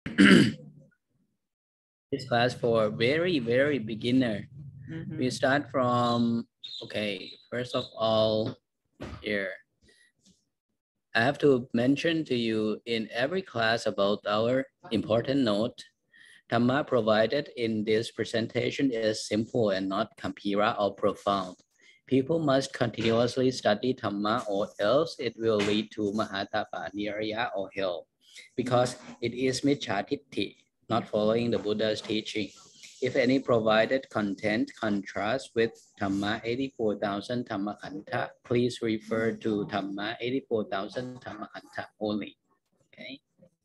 This class for very beginner. We start from, okay, first of all, here. I have to mention to you in every class about our important note. Dhamma provided in this presentation is simple and not Kampira or profound. People must continuously study Dhamma or else it will lead to Mahatapa, Niraya or hell, because it is Micchatitti, not following the Buddha's teaching. If any provided content contrasts with Dhamma 84,000 Dhammakanta, please refer to Dhamma 84,000 Dhammakanta only. Okay.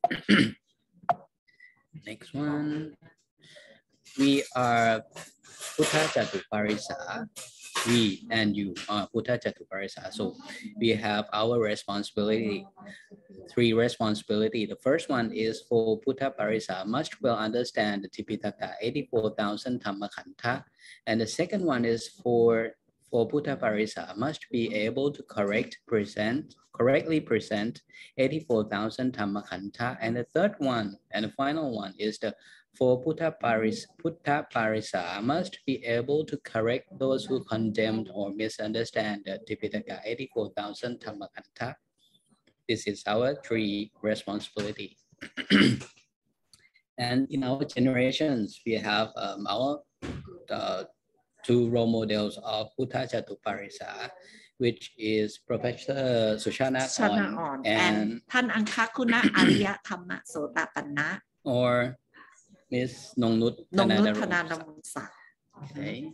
Next one. We are Puttha Jatuparisa. We and you are Puttha Jatuparisa. So we have our responsibility, 3 responsibility. The first one is for Puttha Parisa must well understand the Tipitaka 84,000 Dhammakanta. And the second one is for Puttha Parisa must be able to correctly present 84,000 Dhammakanta. And the third one and the final one is for Puttha Parisa must be able to correct those who condemned or misunderstand the Tipitaka 84,000 Dhammakanta. This is our 3 responsibility. And in our generations, we have our 2 role models of Puttha Jatuparisa, which is Professor Sushana On and Than Angkakuna Arya Thamma Sotapanna or Miss Nongnut Thanadaramsa. Okay.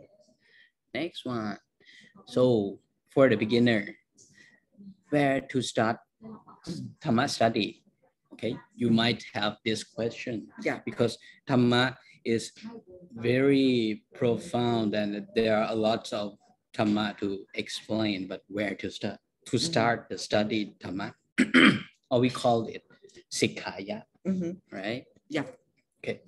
Next one. So for the beginner, where to start Dhamma study? Okay, you might have this question. Yeah, because Dhamma is very profound and there are a lot of Dhamma to explain, but where to start? To start the study Dhamma, or we call it Sikhaya, right? Yeah. Okay.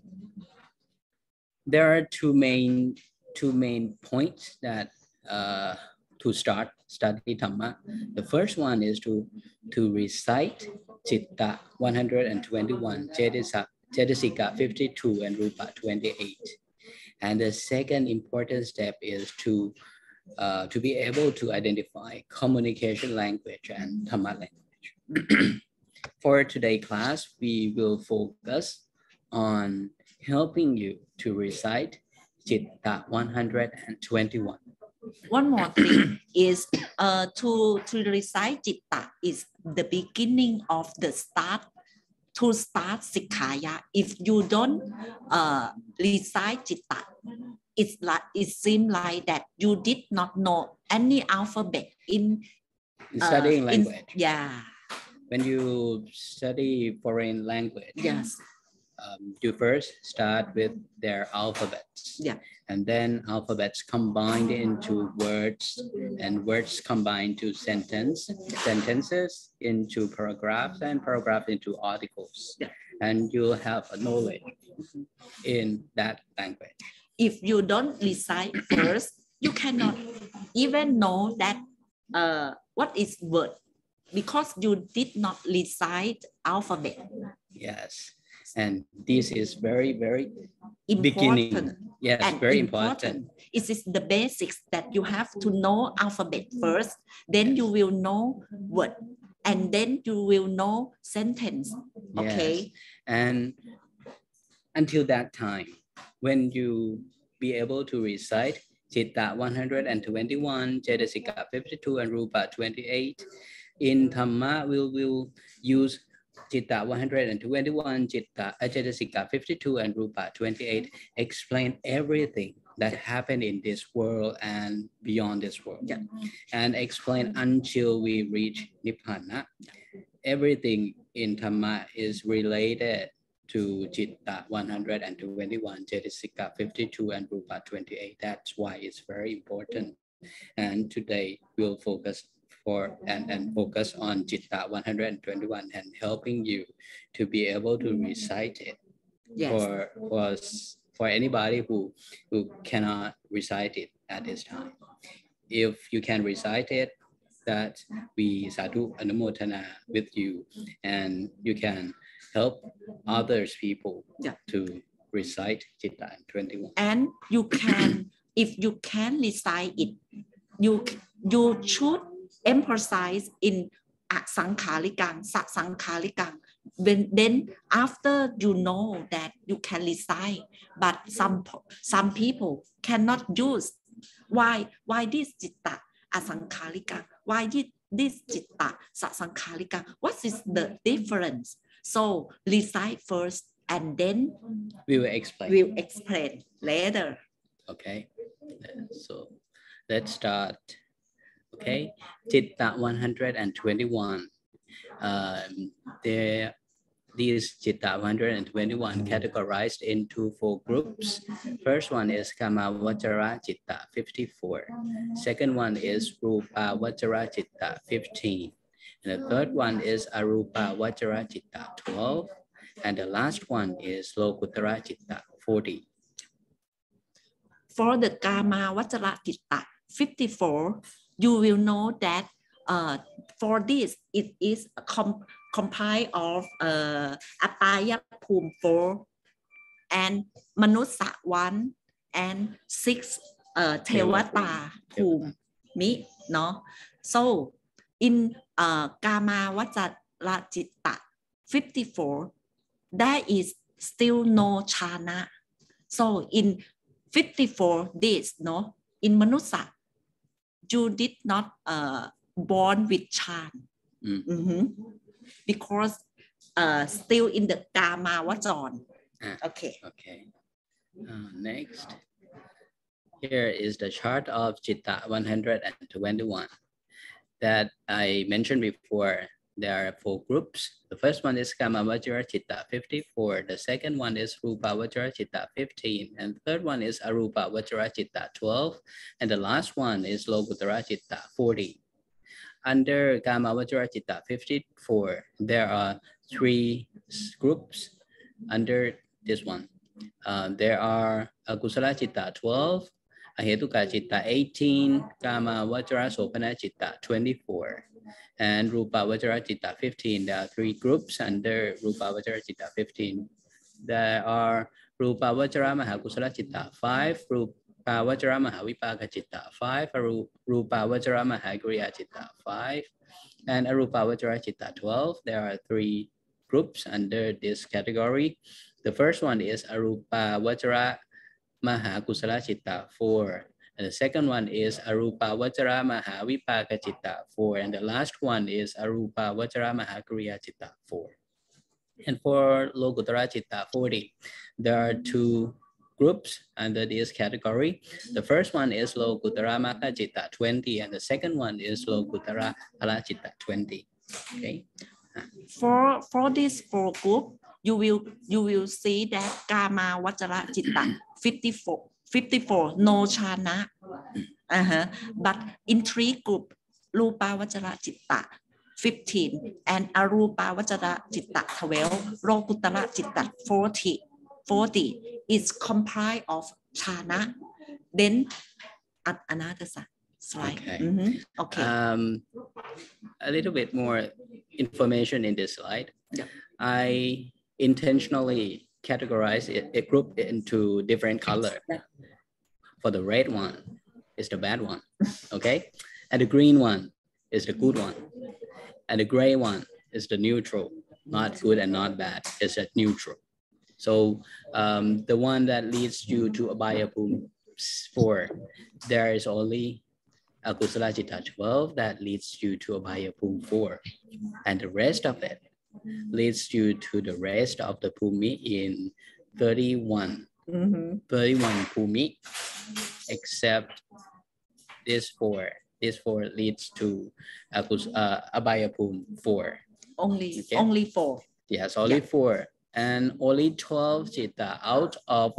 There are two main points that to start study Dhamma. The first one is to recite Citta 121, Cetasika 52, and Rupa 28. And the second important step is to be able to identify communication language and Dhamma language. For today's class, we will focus on helping you to recite Citta 121. One more thing is to recite Citta is the beginning of the start to start Sikhaya. If you don't recite Citta, it seems like that you did not know any alphabet in studying language. Yeah. When you study foreign language, yes, you first start with their alphabets. Yeah. And then alphabets combined into words, and words combined to sentences into paragraphs, and paragraphs into articles. Yeah. And you'll have a knowledge in that language. If you don't recite first, you cannot even know that what is word, because you did not recite alphabet. Yes. And this is very important. Beginning. Yes, and very important. It is the basics that you have to know alphabet first, then you will know word, and then you will know sentence. Okay. Yes. And until that time, when you be able to recite Citta 121, Cetasika 52, and Rupa 28, in Dhamma we will use Citta 121, Cetasika 52, and Rupa 28, explain everything that happened in this world and beyond this world. Yeah. And explain until we reach Nibbana. Everything in Dhamma is related to Citta 121, Cetasika 52, and Rupa 28. That's why it's very important. And today we'll focus focus on Citta 121 and helping you to be able to recite it. Yes. For anybody who cannot recite it at this time. If you can recite it, that we sadhu anumodana with you, and you can help others people to recite Citta 21. And you can, if you can recite it, you should emphasize in Asankhalikang, Sasankhalikang. Then after you know that you can recite, but some people cannot use. Why this Citta Asankhalikang? Why this Citta Sasankhalikang? What is the difference? So recite first and then we will explain. We'll explain later. Okay, so let's start. Okay, Citta 121. These Citta 121 categorized into 4 groups. First one is Kamavajara Citta 54. Second one is Rupa Vajara Citta 15. And the third one is Arupa Vajara Citta 12. And the last one is Lokuttara Citta 40. For the Kamavajara Citta 54, you will know that for this, it is comprised of Apaya Phum 4 and Manusa 1 and 6 Tevata Phum. No? So in Kamavajara Citta 54, there is still no chana. So in 54 days, no, in Manusa, you did not born with chan. Because still in the Kamavajara. Okay. Next. Here is the chart of Citta 121 that I mentioned before. There are 4 groups. The first one is Kamavajara Citta 54. The second one is Rupa Vajara Citta 15. And the third one is Arupa Vajara Citta 12. And the last one is Lokuttara Citta 40. Under Kamavajara Citta 54, there are 3 groups under this one. There are Akusala Citta 12, Ahetuka Citta 18, Kamavajara Sopana Citta 24. And Rupa Vajara Citta 15. There are 3 groups under Rupa Vajara Citta 15. There are Rupa Vajara Mahakusala Citta 5, Rupa Vajara Mahavipaka Citta 5, Rupa Vajara Mahagriya Citta 5, and Arupa Vajara Citta 12. There are 3 groups under this category. The first one is Arupa Vajara Mahakusala Citta 4. And the second one is Arupa Vajara Mahavipaka Citta 4. And the last one is Arupa Vajara Mahagriya Citta 4. And for Lokuttara Citta 40, there are 2 groups under this category. The first one is Lokuttara Maka Citta 20. And the second one is Lokuttara Ala Citta 20. Okay. For this 4 group, you will see that Kamavajara Citta 54, no chana. But in 3 groups, Rupa Vajara Citta 15 and Arupa Vajara Citta 12, Lokuttara Citta 40 is comprised of chana. Then another slide. Okay. Okay. A little bit more information in this slide. I intentionally categorize a group into different color. For the red one is the bad one, okay? And the green one is the good one. And the gray one is the neutral, not good and not bad, it's a neutral. So the one that leads you to Abaya Phum 4, there is only Akusala Citta 12 that leads you to Abaya Phum 4. And the rest of it leads you to the rest of the Phumi in 31. 31 Phumi, except this 4. This 4 leads to Abaya Phum 4. Only 4. Yes, only 4. And only 12 Citta out of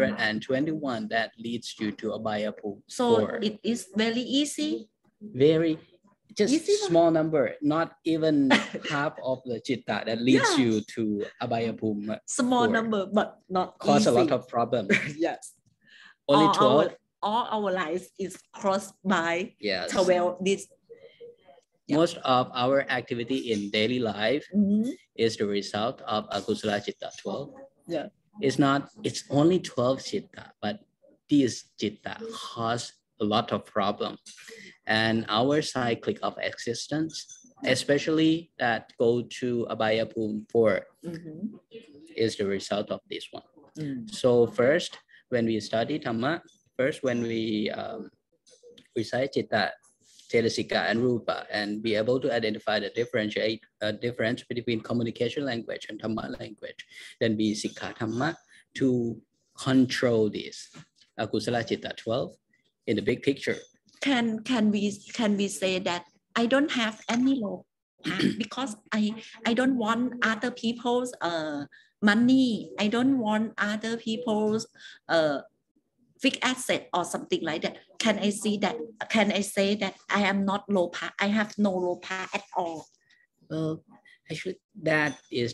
121 that leads you to Abaya Phum 4. So it is very easy. Very, just easy, small number, not even half of the Citta that leads you to Abaya Phum. Small 4. number, but not cause easy. A lot of problems. Yes. Only 12. All our lives is crossed by yes. 12 this Most of our activity in daily life is the result of akusala citta 12. Yeah. It's only 12 citta, but these citta cause a lot of problem. And our cyclic of existence, especially that go to Abhaya Bhum 4, is the result of this one. So first, when we study Dhamma, when we recite citta, Cetasika and Rupa, and be able to identify the difference between communication language and Dhamma language, then we Sikha Dhamma to control this Akusala Citta 12 in the big picture. Can we say that I don't have any lopa because I don't want other people's money, I don't want other people's fixed asset or something like that? Can I say that I am not lopa? I have no lopa at all. Well, actually, that is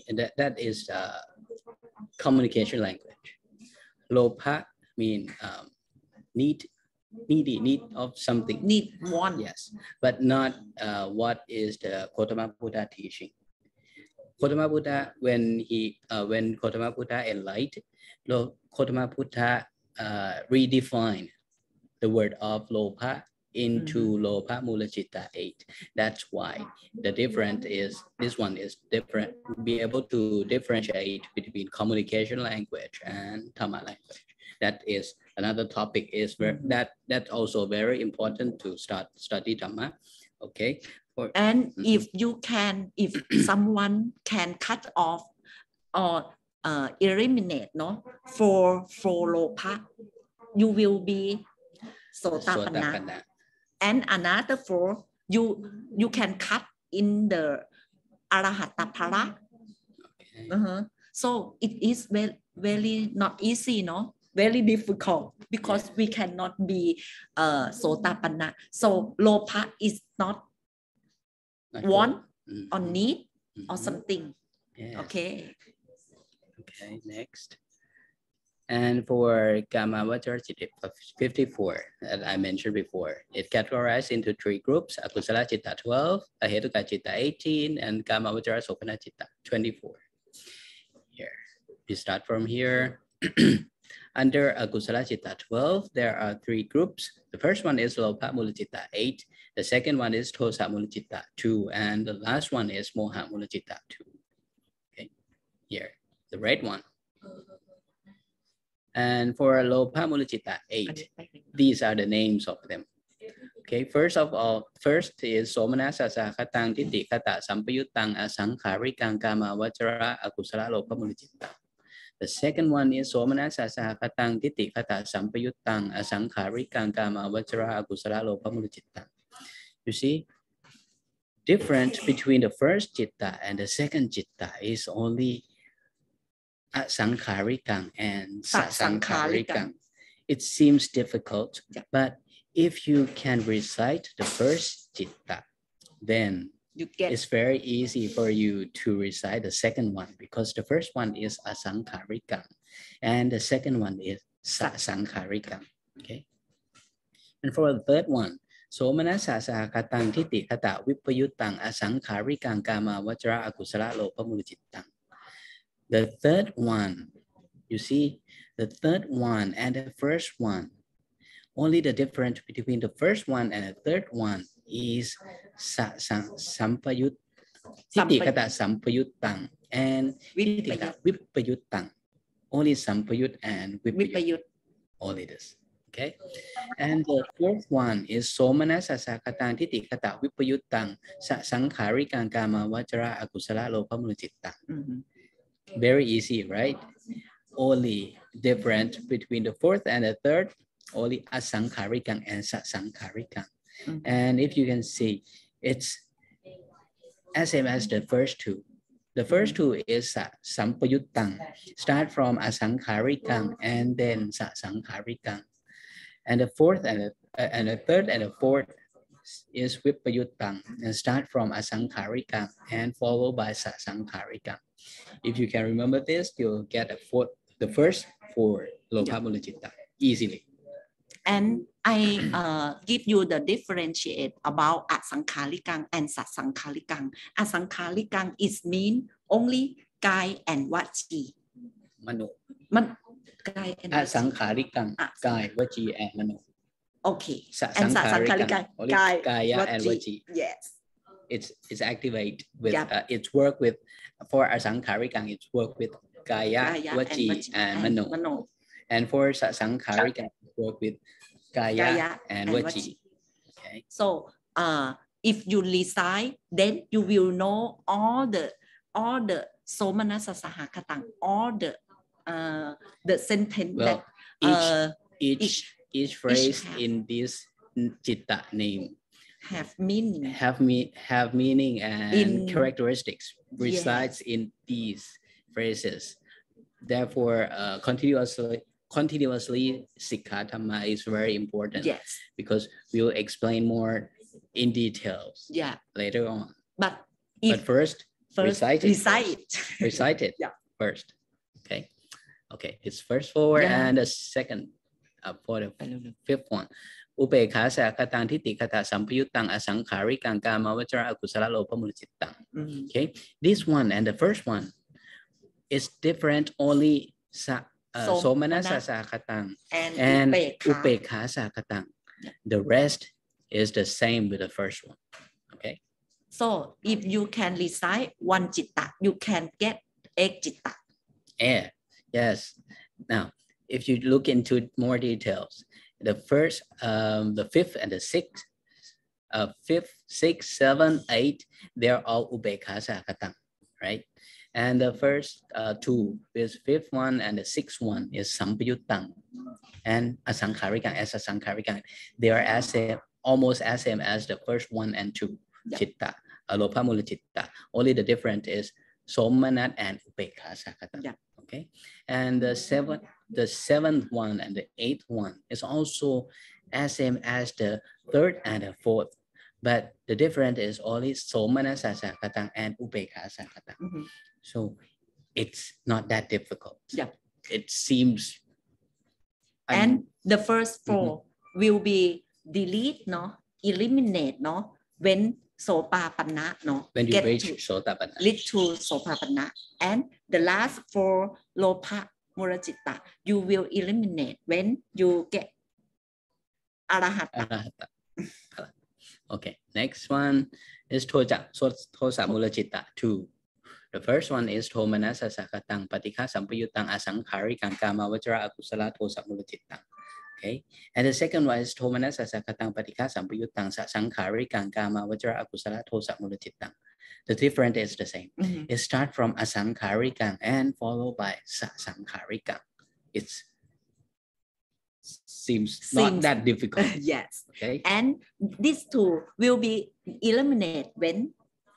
communication language. Lopa mean need of something. Need one. Yes, but not what is the Gautama Buddha teaching. Gautama Buddha, when Gautama Buddha enlightened, Gautama Buddha redefine the word of lopa into lopa mula citta 8. That's why the difference is this one is different. Be able to differentiate between communication language and Dhamma language. That is another topic. That's also very important to study Dhamma. Okay. If someone can cut off or eliminate for lopa, you will be Sotapanna. And another 4, you can cut in the Arahatapara. Okay. So it is very not easy, very difficult, because we cannot be Sotapanna. So lopa is not want or need or something. Yes. Okay. Okay, next. And for Kamavachara Citta 54 that I mentioned before, it categorized into 3 groups: Akusala Citta 12, Ahetuka Citta 18, and Kamavachara Sopana Citta 24. Here, we start from here. Under Akusala Citta 12, there are 3 groups. The first one is Lopa Mula Citta 8. The second one is Tosa Mula Citta 2. And the last one is Moha Mula Citta 2. Okay, here, the red one. And for Lopa Mula Citta 8, these are the names of them. Okay, first is Somanasa Sakatang Titi Kata Sampayutang Asankharikang Kama Vajra Akusala Lopa Mula Citta. The second one is Somanasa Sakatang Titi Kata Sampayutang Asankharikang Kama Vajra Akusala Lopa Mula Citta. You see, difference between the first citta and the second citta is only Asankharikang and Sasankharikang. It seems difficult, but if you can recite the first citta, then it's very easy for you to recite the second one, because the first one is Asankharikang and the second one is Sasankharikang. Okay. And for the third one, Somanasa Sakatang Titi Kata Vipayutang Asankharikang Kama Vajra Akusala Lopa Mula Cittang. The third one, you see, the third one and the first one, only the difference between the first one and the third one is Sampayut, Titi Kata Sampayutang and Titi Kata Vipayutang. Only Sampayut and Vipayut. Only this. Okay. And the fourth one is Somanasa Sakatang Titi Kata Vipayutang Sasankharikang Kama Vajra Akusala Lopa Mula Cittang. Very easy, right? Only different between the fourth and the third, only Asankharikang and Sasankharikang. And if you can see, it's as same as the first two. The first two is Sampayutang, start from Asankharikang and then Sasankharikang. And the fourth and the third and the fourth is Vipayutang, and start from Asankharikang and followed by Sasankharikang. If you can remember this, you'll get the first 4 Lopa Mula Citta easily. And I give you the differentiate about asankharikang and sasankharikang. Asankharikang is mean only Kai and Vachi. Mano. Kai and Asankharikang, Kai, Vachi, and Mano. Okay. And sasankharikang, Kaya and Vachi. Yes. It's activate with it's work with for asankharikang. It's work with Kaya, Vachi, and Mano. And for sasankharikang, work with Kaya and Vachi. Okay. So if you recite, then you will know all the somanasa sahakatang, all the sentence well, that each phrase in this citta name have meaning and characteristics resides in these phrases. Therefore, continuously Sikha Dhamma is very important. Yes. Because we'll explain more in details later on. But first recite it. Recite it first. Okay. It's first forward and the second for the fifth one. Upekha sakatang titi kata sampayutang asankharikang kama vachara akusala lopa mulacittang. Okay. This one and the first one is different only Somanasa sakatang and upekha sakatang. The rest is the same with the first one. Okay. So if you can recite one citta, you can get 8 citta. Yeah. Yes. Now, if you look into more details, the first, the fifth and the sixth, fifth, sixth, 7, 8, they're all upekha sakatang, right? And the first two is fifth one and the sixth one is sampayutang and asankharikang as asankharikang. They are almost as same as the first one and two citta, alopa mula citta. Only the difference is somanat and upekha sakatang. Okay, and the seventh one and the eighth one is also as same as the third and the fourth. But the difference is only somanasa sakatang and upekha sakatang. So it's not that difficult. It seems. And the first four will be delete, eliminate, when sotapanna, when you reach sotapanna. Lead to sotapanna. And the last four lopa mulacitta, you will eliminate when you get arahata. Okay, next one is tosa mulacitta 2. The first one is Thomanasa sakatang patikha sampayutang asankharikang kama vachara akusala tosa mulacittang. Okay, and the second one is Thomanasa sakatang patikha sampayutang sasankharikang kama vachara akusala tosa mulacittang. The difference is the same. It starts from asankharikang and followed by sasankharikang. It seems not that difficult. Yes. Okay. And these two will be eliminated when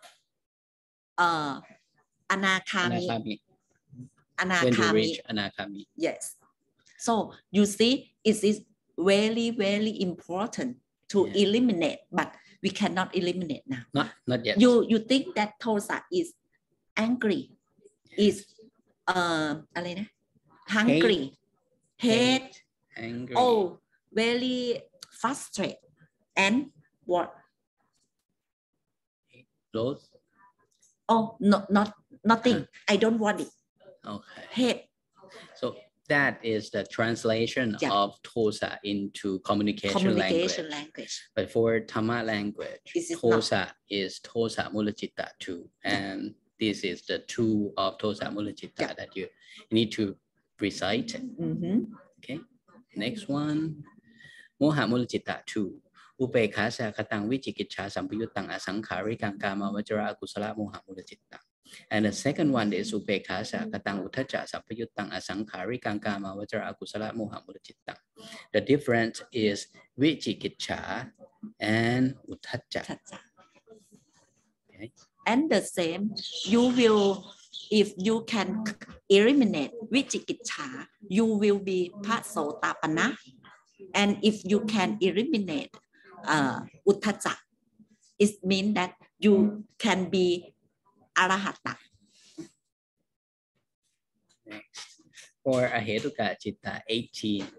Anakami. When you reach Anakami. Yes. So you see, it is very, very important to eliminate, but we cannot eliminate now. Not yet. You think that Tosa is angry, is hungry, hate, angry. Oh, very frustrated, and what? Close. Oh, nothing. I don't want it. Okay. Hate. So that is the translation of Tosa into communication language. But for Dhamma language, Tosa is Tosa Mulacitta 2. And this is the 2 of Tosa Mulacitta that you need to recite. Okay. Next one. Moha Mulacitta 2. Upekha sakatang vichikiccha sampayutang asankharikang kama vachara akusala moha mulacittang. And the second one is upekha sakatang uttacca sampayutang asankharikang kama vachara akusala moha mulacittang. The difference is vichikiccha and uttacca. Okay. And the same, you will, if you can eliminate vichikiccha, you will be pasotapanna. And if you can eliminate uttacca, it means that you can be arahata. Next, for ahetuka citta 18,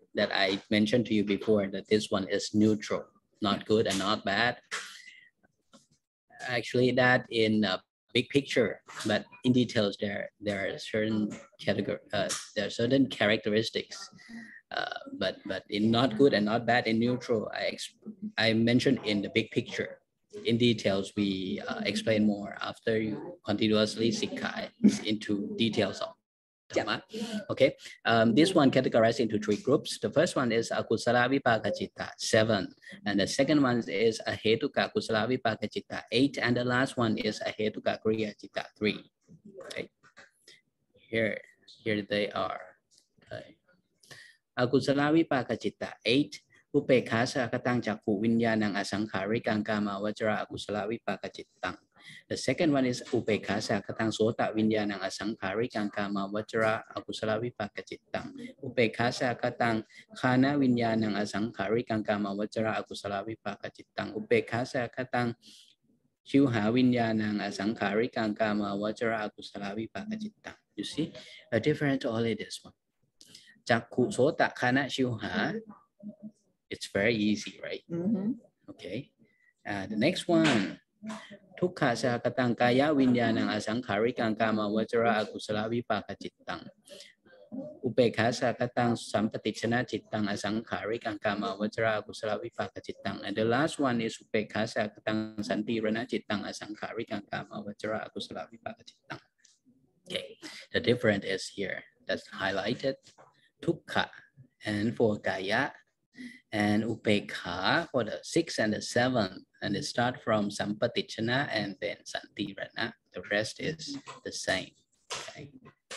that I mentioned to you before, that this one is neutral, not good and not bad. Actually, that in a big picture, but in details, there are certain there are certain characteristics. But in not good and not bad, in neutral, I mentioned in the big picture. In details, we explain more after you continuously sikha into details of Dhamma. Okay, this one categorized into 3 groups. The first one is akusala vipaka citta, 7, and the second one is ahetuka kusala vipaka citta, 8, and the last one is ahetuka kriya citta, 3. Okay, here they are. Okay. Akusala vipaka citta, 8. Upekha sakatang cakku vinyanang asangkarikang kama vajra akusala vipaka cittang. The second one is upekha sakatang sota vinyanang asangkarikang kama vajra akusala vipaka cittang. Upekha sakatang khana vinyanang asangkarikang kama vajra akusala vipaka cittang. Upekha sakatang shiuha vinyanang asangkarikang kama vajra akusala vipaka cittang. You see a different only this one. Cakku sota khana shiuha. It's very easy, right? Okay. The next one. Tukha sakatang kaya vinyanang asangkarikang kama vajra akusala vipaka cittang. Upekha sakatang sampatichana cittang asangkarikang kama vajra akusala vipaka cittang. And the last one is upekha sakatang santirana cittang asangkarikang kama vajra akusala vipaka cittang. Okay. The difference is here. That's highlighted. Tukha and for kaya, and upekha for the 6 and the 7, and it start from sampatichana and then santirana. The rest is the same. Okay.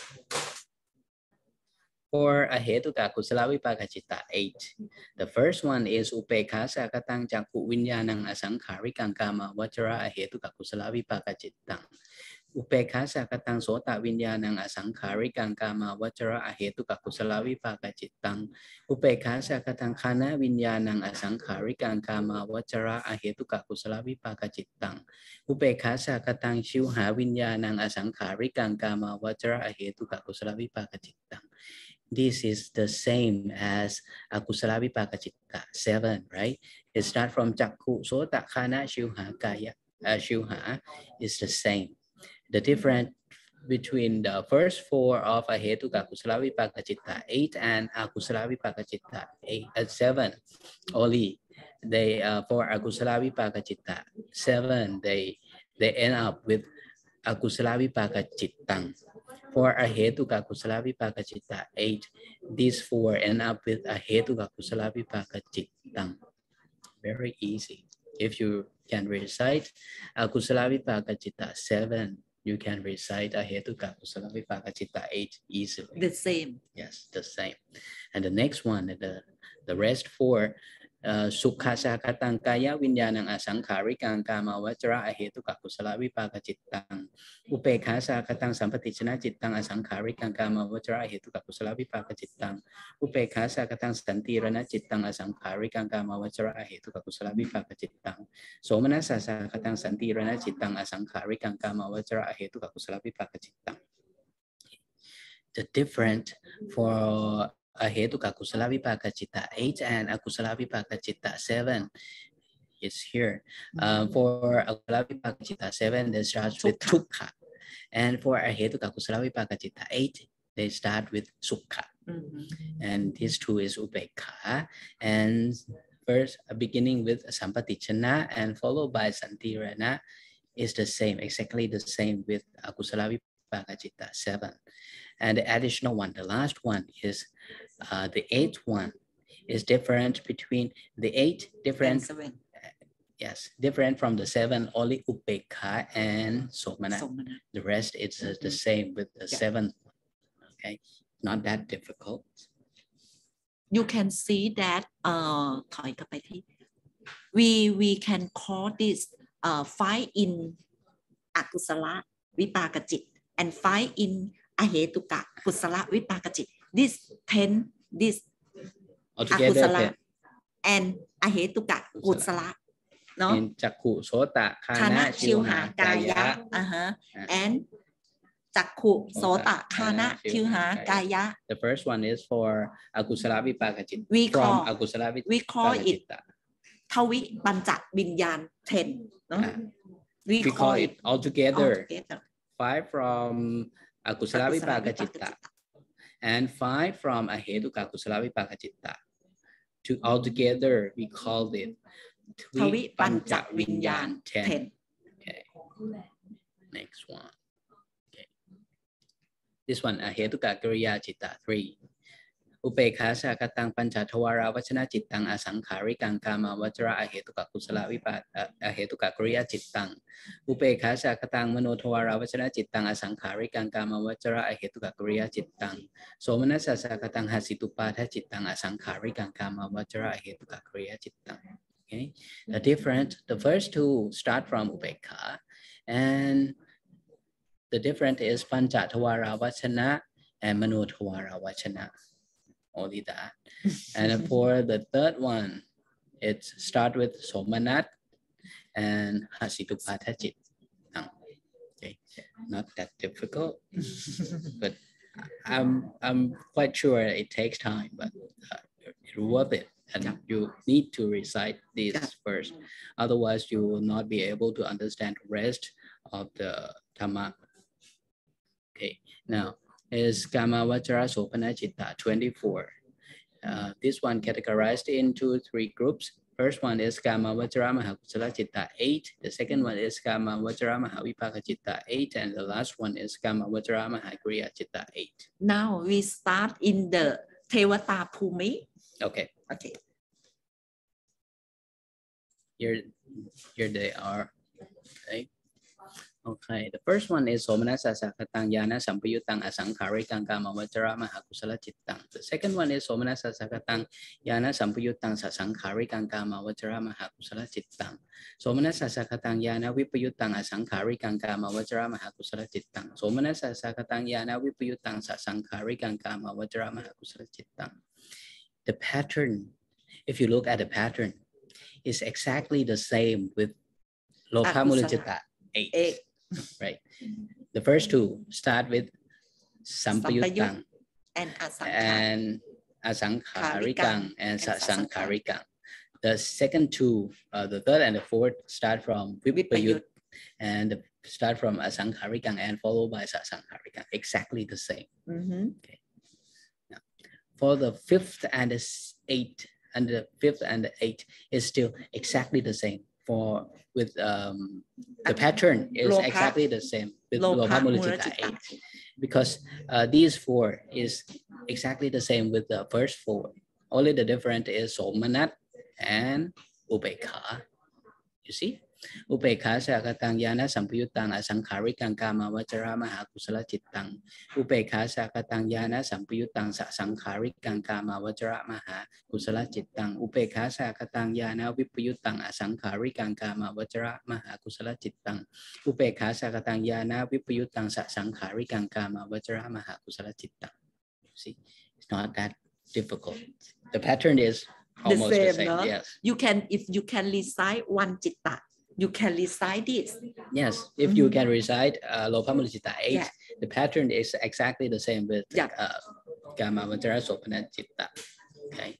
For ahetuka kusala vipaka citta, 8. The first one is upekha sakatang cakku vinyanang asangkarikang kama vajra ahetuka kusala vipaka cittang. Upekha sakatang sota vinyanang asangkarikang kama vajra ahetuka kusala vipaka cittang. Upekha sakatang khana vinyanang asangkarikang kama vajra ahetuka kusala vipaka cittang. Upekha sakatang shiuha vinyanang asangkarikang kama vajra ahetuka kusala vipaka cittang. This is the same as akusala vipaka citta, 7, right? It starts from cakku sota khana shiuha kaya. Shiuha is the same. The difference between the first 4 of ahetuka kusala vipaka citta, 8, and akusala vipaka citta, 7, only they for akusala vipaka citta, 7, they end up with akusala vipaka cittang. For ahetuka kusala vipaka citta, 8, these 4 end up with ahetuka kusala vipaka cittang. Very easy. If you can recite akusala vipaka citta 7, you can recite ahetuka kusala vipaka citta 8 easily. The same. Yes, the same. And the next one, the rest 4, sukha sakatang kaya vinyanang asangkarikang kama vajra ahetuka kusala vipaka cittang. Upekha sakatang sampatichana cittang asangkarikang kama vajra ahetuka kusala vipaka cittang. Upekha sakatang santirana cittang asangkarikang kama vajra ahetuka kusala vipaka cittang. Somanasa sakatang santirana cittang asangkarikang kama vajra ahetuka kusala vipaka cittang. The different for ahetuka kusala vipaka citta 8 and akusala vipaka citta 7 is here. For akusala vipaka citta 7, they start with tukha, and for ahetuka kusala vipaka citta 8, they start with sukha. And these 2 is upekha, and first beginning with sampatichana and followed by santirana is the same, exactly the same with akusala vipaka citta 7. And the additional one, the last one, is the 8th one is different between the 8, different, 7. Yes, different from the 7, only upekha and somana. The rest is the same with the 7th one. Okay, not that difficult. You can see that we can call this 5 in akusala vipaka citta and 5 in ahetuka kusala vipaka citta. This 10, this akusala and ahetuka kusala. No? In cakku sota khana shiuha kaya. And Chakku, Sota, Khana, Tilha, Kaya. The first one is for Akusala Vipaka Citta. We From call Akusala we call Vipaka it Citta. Tawi Pancha Vinyan 10. No? We call it altogether altogether 5 from Akusala Vipaka Citta and 5 from Ahetuka Akusala Vipaka Citta. Altogether we called it Twi Pancha Vinyan 10. Okay. Next one. Okay. This one Ahetuka Kriya Citta 3. Upekha Sakatang Panchatawara Vachana Chittang Asankharikan Kama Vajra Ahetuka Kusala Vipat Ahetuka Kriya Chittang. Upekha Sakatang Manotawara Vachana Chittang Asankharikan Kama Vajra Ahetuka Kriya Chittang. Somanasa Sakatang Hasitupatha Chittang Asankharikan Kama Vajra Ahetuka Kriya Chittang. Okay. The first two start from Upekha, and the difference is Panchatawara Vachana and Manotawara Vachana. Only that. And for the third one, it start with Somanat and Hasitupatha Chittang. Okay, not that difficult, but I'm quite sure it takes time, but it's worth it. And you need to recite this first. Otherwise, you will not be able to understand the rest of the Dhamma. Okay, now is Kama Vajra Sopana Citta 24. This one categorized into 3 groups. First one is Kama Vajra Mahakusala Citta 8. The second one is Kama Vajra Mahavipaka Citta 8. And the last one is Kama Vajra Mahakriya Citta 8. Now we start in the Tevata Phumi. Okay. Okay. Here they are. Okay. Okay, the first one is Somanasa Sakatang Yana Sampayutang Asankarikang Kama Vajra Mahakusala Cittang. The second one is Somanasa Sakatang Yana Sampayutang Sasankarikang Kama Vajra Mahakusala Cittang. Somanasa Sakatang Yana Vipayutang Asankarikang Kama Vajra Mahakusala Cittang. Somanasa Sakatang Yana Vipayutang Sasankarikang Kama Vajra Mahakusala Cittang. The pattern, if you look at the pattern, is exactly the same with Lokhamula Citta 8. Right. The first two start with Sampayutang and Asankarikang and Sasankarikang. The second two, the third and the fourth, start from Vipayut and start from Asankarikang and followed by Sasankarikang. Exactly the same. Okay. Now, for the fifth and the eighth, and the fifth and the eighth is still exactly the same. With the pattern is exactly the same with Lobhamula Citta 8, because these 4 is exactly the same with the first 4. Only the difference is Somanat and Upekha. You see? Upekha Sakatang Yana Sampayutang Asankarikang Kama Vajra Mahakusala Cittang. Upekha Sakatang Yana Sampayutang Sasankarikang Kama Vajra Mahakusala Cittang. Upekha Sakatang Yana Vipayutang Asankarikang Kama Vajra Mahakusala Cittang. Upekha Sakatang Yana Vipayutang Sasankarikang Kama Vajra Mahakusala Cittang. See, it's not that difficult. The pattern is almost the same. No? Yes. If you can recite one citta, you can recite this. Yes, if you can recite Lobhamula Citta 8, the pattern is exactly the same with Kama Vajra Sopana Citta. Okay,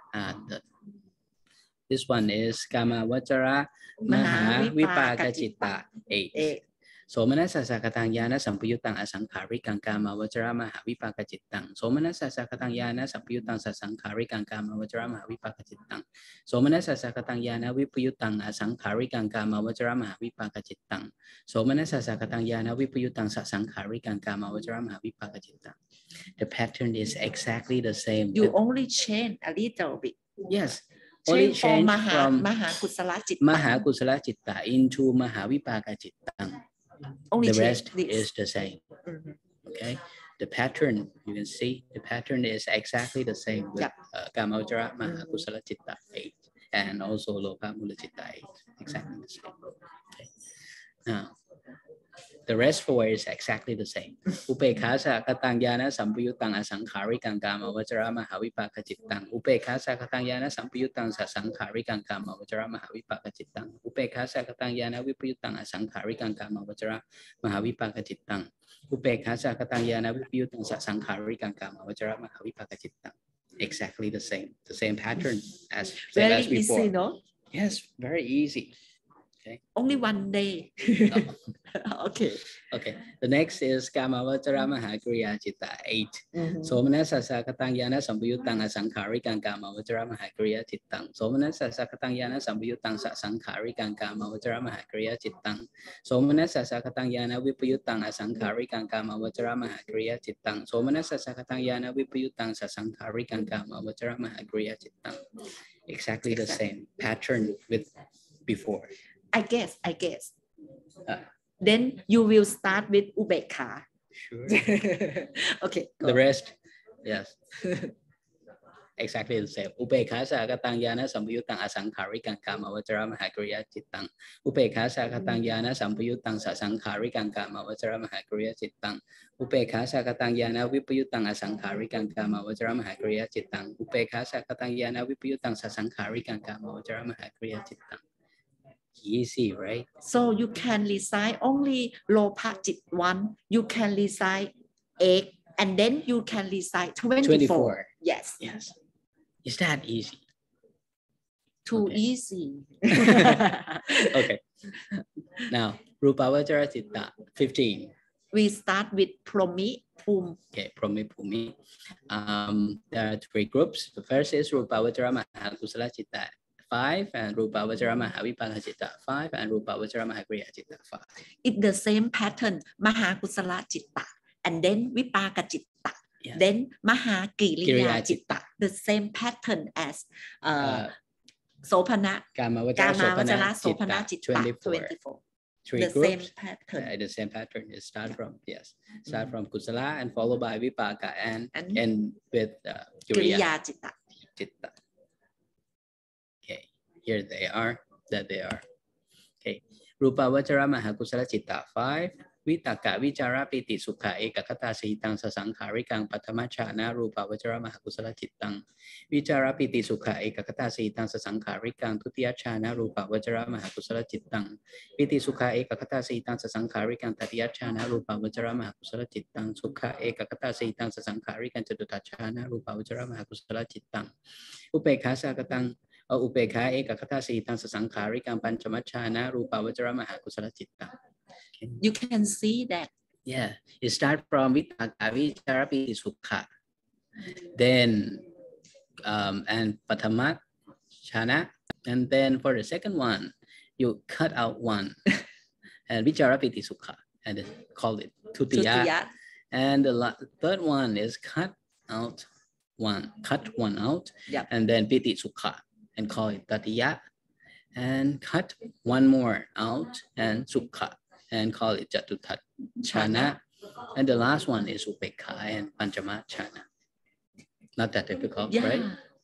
this one is Kama Vajra Mahavipaka Citta 8. Somanasa Sakatang Yana Sampayutang Asankarikang Kama Vajra Mahavipaka Cittang. Somanasa Sakatang Yana Sampayutang Sasankarikang Kama Vajra Mahavipaka Cittang. Somanasa Sakatang Yana Vipayutang Asankarikang Kama Vajra Mahavipaka Cittang. Somanasa Sakatang Yana Vipayutang Sasankarikang Kama Vajra Mahavipaka Cittang. The pattern is exactly the same. You only change a little bit. Yes. Only change from Mahakusala Citta into Mahavipaka Cittang. Only the rest is the same. Okay, the pattern, you can see the pattern is exactly the same with Kama Vajra Mahakusala Citta 8 and also Lobhamula Citta 8, exactly the same. Okay. Now the rest 4 is exactly the same. Upekasa katangyana sampayutang asankarikang kama vajara mahavipaka chittang. Upekasa katangyana sampayutang sasankarikang kama vajara mahavipaka chittang. Upekasa katangyana vipayutang asankarikang kama vajara mahavipaka chittang. Upekasa katangyana vipayutang sasankarikang kama vajara mahavipaka chittang. Exactly the same pattern as before. Easy, no? Yes, very easy. Okay. Only one day. Okay. The next is Kama Vajara Mahakriya Chitta 8. Somanasa Sakatangyana Sambuyutang Asankarikang Kama Vajara Mahakriya Chittang. Somanasa Sakatangyana Sambuyutang Sasankarikang Kama Vajara Mahakriya Chittang. Somanasa Sakatangyana Vipayutang Asankarikang Kama Vajara Mahakriya Chittang. Somanasa Sakatangyana Vipayutang Sasankarikang Kama Vajara Mahakriya Chittang. Exactly the same pattern with before. I guess. Then you will start with ubekha. Sure. Okay. The rest, yes. Exactly the same. Upekha sakatangyana sampayutang asankarikang kama vajara mahakriya chittang. Upekha sakatangyana sampayutang sasankarikang kama vajara mahakriya chittang. Upekha sakatangyana vipayutang asankarikang kama vajara mahakriya chittang. Upekha sakatangyana vipayutang sasankarikang kama vajara mahakriya chittang. Easy, right? So you can recite only Lopa Chit 1. You can recite 8, and then you can recite 24. Yes. Is that easy? Too easy. Okay. Now, Rupa Vajara Chitta 15. We start with Promi Pum. Okay, Promi Pumi. There are 3 groups. The first is Rupa Vajara Mahakusala Chitta 5 and Rupa Vajara Mahavipaka Chitta 5 and Rupa Vajara Mahakriya Chitta 5. It's the same pattern, Mahakusala Chitta, and then Vipaka Chitta, then Mahakiriya Chitta. The same pattern as Sopana, Kama Vajara Sopana Chitta 24. 3 the groups. Same pattern. The same pattern. It start from Kusala and followed by Vipaka and end with Kiriya Chitta. Okay, here they are. Okay, Rupa Vajara Mahakusala Chitta 5. Vitaka Vichara Piti Sukha Ekakata Sahitang Sasankarikang Patamachana Rupa Vajara Mahakusala Chittang. Vichara Piti Sukha Ekakata Sahitang Sasankarikang Tutiyachana Rupa Vajara Mahakusala Chittang. Piti Sukha Ekakata Sahitang Sasankarikang Tatiyachana Rupa Vajara Mahakusala Chittang. Sukha Ekakata Sahitang Sasankarikang Chatutachana Rupa Vajara Mahakusala Chittang. Upekha Sakatang Upekha Ekakata Sahitang Sasankarikang Panchamachana Rupa Vajara Mahakusala Chittang. You can see that. Yeah, you start from Vitaka Vichara Piti Sukha. Then and Patamat Chana. And then for the second one, you cut out one and Vichara Piti Sukha and call it Tutiya. And the third one is cut one out, and then Piti Sukha and call it Tatiya. And cut one more out and Sukha and call it Jatutachana. And the last one is Upekha and Panchamachana. Not that difficult, right?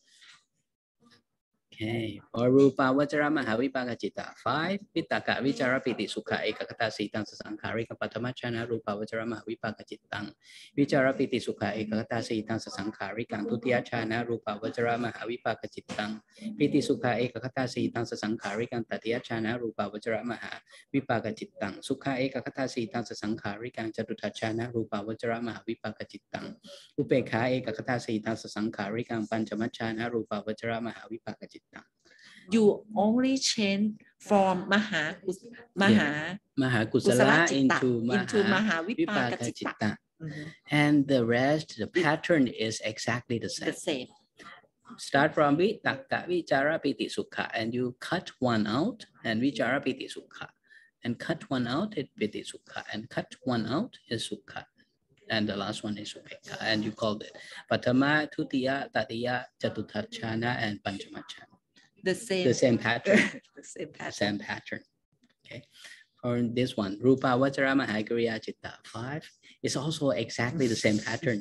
Okay. For Rupa Vajara Mahavipaka Chitta 5, Vitaka Vichara Piti Sukha Ekakata Sahitang Sasankarikang Patamachana Rupa Vajara Mahavipaka Chittang. Vichara Piti Sukha Ekakata Sahitang Sasankarikang Tutiyachana Rupa Vajara Mahavipaka Chittang. Piti Sukha Ekakata Sahitang Sasankarikang Tatiyachana Rupa Vajara Mahavipaka Chittang. Sukha Ekakata Sahitang Sasankarikang Chatutachana Rupa Vajara Mahavipaka Chittang. Upekha Ekakata Sahitang Sasankarikang Panchamachana Rupa Vajara Mahavipaka Chittang. You only change from Mahakusala into Mahavipaka Chitta. And the rest, the pattern is exactly the same. Start from Vitaka Vichara Piti Sukha and you cut one out and Vichara Piti Sukha. And cut one out is Piti Sukha and cut one out is Sukha. And the last one is Upekha and you called it Patama, Tutiya, Tatiya, Chatutachana and Panchamachana. The same pattern. The same pattern. Okay. For this one, Rupa Vajara Mahakriya Chitta 5 is also exactly the same pattern.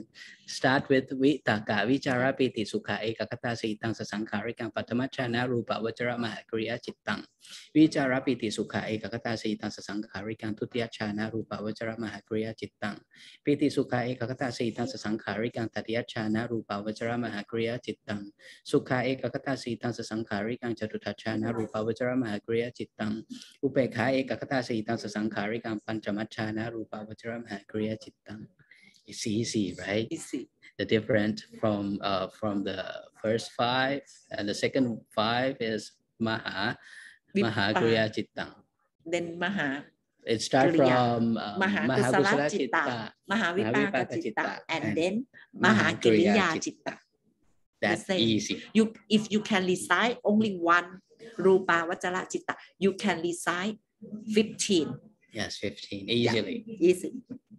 Start with Vitaka, Vichara Piti Sukha Ekakata Sitang Sasankarikang Patamachana Rupa Vajra Mahakriya Chittang. Vichara Piti Sukha Ekakata Sitang Sasankarikang Tutiachana Rupa Vajra Mahakriya Chittang. Piti Sukha Ekakata Sitang Sasankarikang Tatiachana Rupa Vajra Mahakriya Chittang. Sukha Ekakata Sitang Sasankarikang Chatutachana Rupa Vajra Mahakriya Chittang. Upekha Ekakata Sitang Sasankarikang Panchamachana Rupa Vajra Mahakriya Chittang. It's easy, right? Easy. The difference from the first 5 and the second 5 is Maha Kriya Chittang. Then Maha. It starts from Maha Kusala Chitta, Maha Vipaka Chitta, and then Maha Kriya Chitta. That's easy. If you can recite only one Rupa Vajra Chitta, you can recite 15. Yes, 15 easily. Yeah, easy.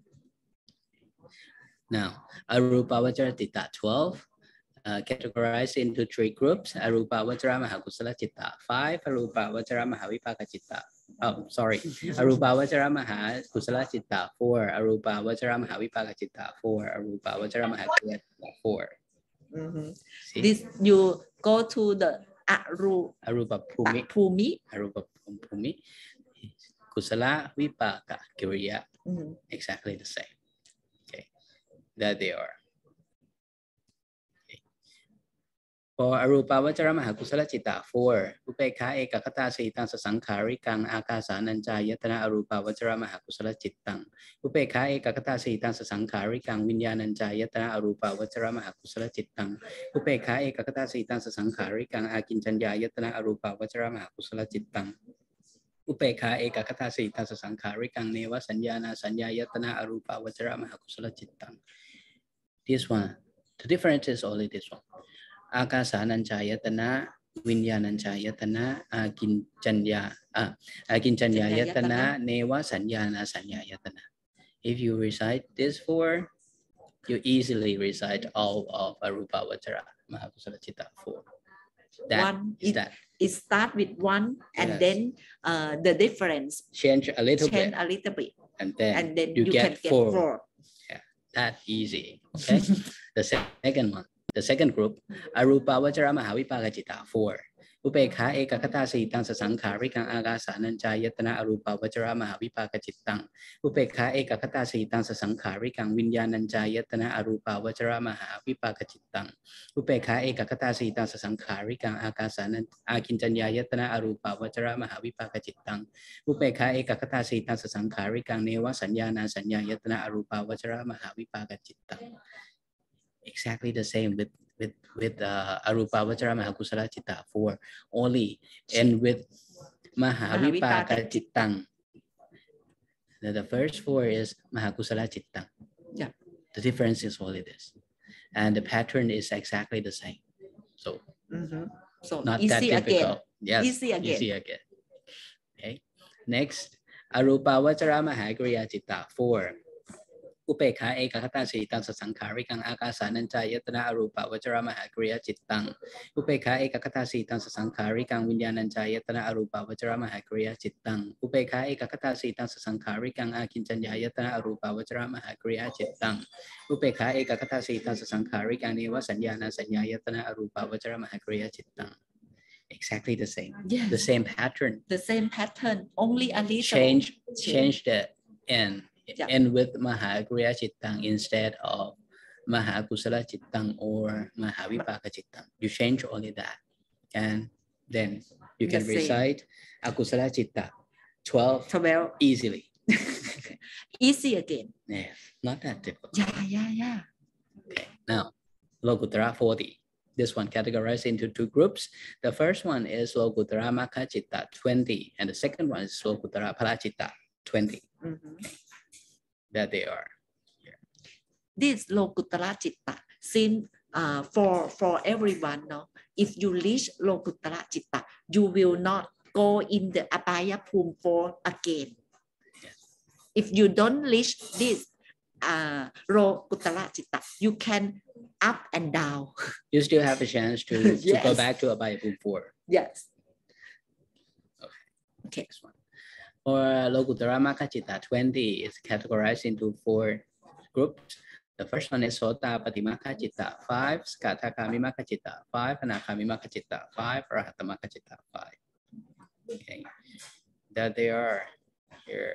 Now, Arupa Vajra Chitta 12, categorized into 3 groups. Arupa Vajra Mahakusala Chitta 5, Arupa Vajra Mahavipaka Chitta. Oh, sorry. Arupa Vajra Mahakusala Chitta 4, Arupa Vajra Mahavipaka Chitta 4, Arupa Vajra Mahakriya Chitta 4. This you go to the Arupa Phumi. Arupa Phumi. Kusala Vipaka Kriya. Exactly the same. That they are. Okay. For Arupa Vajra Mahakusala Chitta 4, Upekha Ekakata Sitang Sasankarikang Akasananjayatana Arupa Vajra Mahakusala Chittang. Upekha Ekakata Sitang Sasankarikang Vinyananjayatana Arupa Vajra Mahakusala Chittang. Upekha Ekakata Sitang Sasankarikang Akinjanjayatana Arupa Vajra Mahakusala Chittang. Upekha Ekakata Sitang Sasankarikang Neva Sanyana Sanyayatana Arupa Vajra Mahakusala Chittang. This one, the difference is only this one. Akasananjayatana, Vinyananjayatana, Akinchanyayatana, Neva Sanyana Sanyayatana. If you recite this 4, you easily recite all of Arupa Vajra Mahakusala Chitta 4. It start with 1 and then the difference change a little bit, and then you get 4. That easy. Okay. The second group, Arupa Vajra Mahavipaka Chitta 4. Upekha Ekakata Sitang Sasankarikang Agasananjayatana Arupa Vajra Mahavipaka Chittang. Upekha Ekakata Sitang Sasankarikang Vinyananjayatana Arupa Vajra Mahavipaka Chittang. Upekha Ekakata Sitang Sasankarikang Akinchanyayatana Arupa Vajra Mahavipaka Chittang. Upekha Ekakata Sitang Sasankarikang Neva Sanyana Sanyayatana Arupa Vajra Mahavipaka Chittang. Exactly the same with Arupa Vajra Mahakusala Chitta 4 only, and with Mahavipaka Chittang. The first 4 is Mahakusala Chittang. Yeah. The difference is only this, and the pattern is exactly the same. So, so not easy that difficult. Again. Yes, easy again. Okay. Next, Arupa Vajra Mahakriya Chitta 4. Upekha Ekakata Sitang Sasankarikang Akasananjayatana Arupa Vajra Mahakriya Chittang. Upekha Ekakata Sitang Sasankarikang Vinyananjayatana Arupa Vajra Mahakriya Chittang. Upekha Ekakata Sitang Sasankarikang Akinchanyayatana Arupa Vajra Mahakriya Chittang. Upekha Ekakata Sitang Sasankarikang Neva Sanyana Sanyayatana Arupa Vajra Mahakriya Chittang. Exactly the same. Yes. The same pattern. The same pattern, only a little change the end. Yeah. And with Mahakriya Chittang instead of Mahakusala Chittang or Mahavipaka Chittang. You change only that. And then you can recite Akusala Chitta 12 easily. Easy again. Yeah, not that difficult. Yeah. Okay, now Lokuttara 40. This one categorized into 2 groups. The first one is Lokuttara Makha Chitta 20, and the second one is Lokuttara Phala Chitta 20. Okay. That they are. Yeah. This Lokuttara Chitta, since for everyone, no, if you reach Lokuttara Chitta, you will not go in the Abhaya Phum 4 again. Yes. If you don't reach this Lokuttara Chitta, you can up and down. You still have a chance to, yes. to go back to Abhaya Phum 4. Yes. Okay. Next one. Or Lokuttara Makha Chitta 20 is categorized into 4 groups. The first one is Sota Patimakha Citta 5, Skatakamimaka Citta 5, Anakamimaka Citta 5, Rahatamaka Citta 5. Okay, that they are here.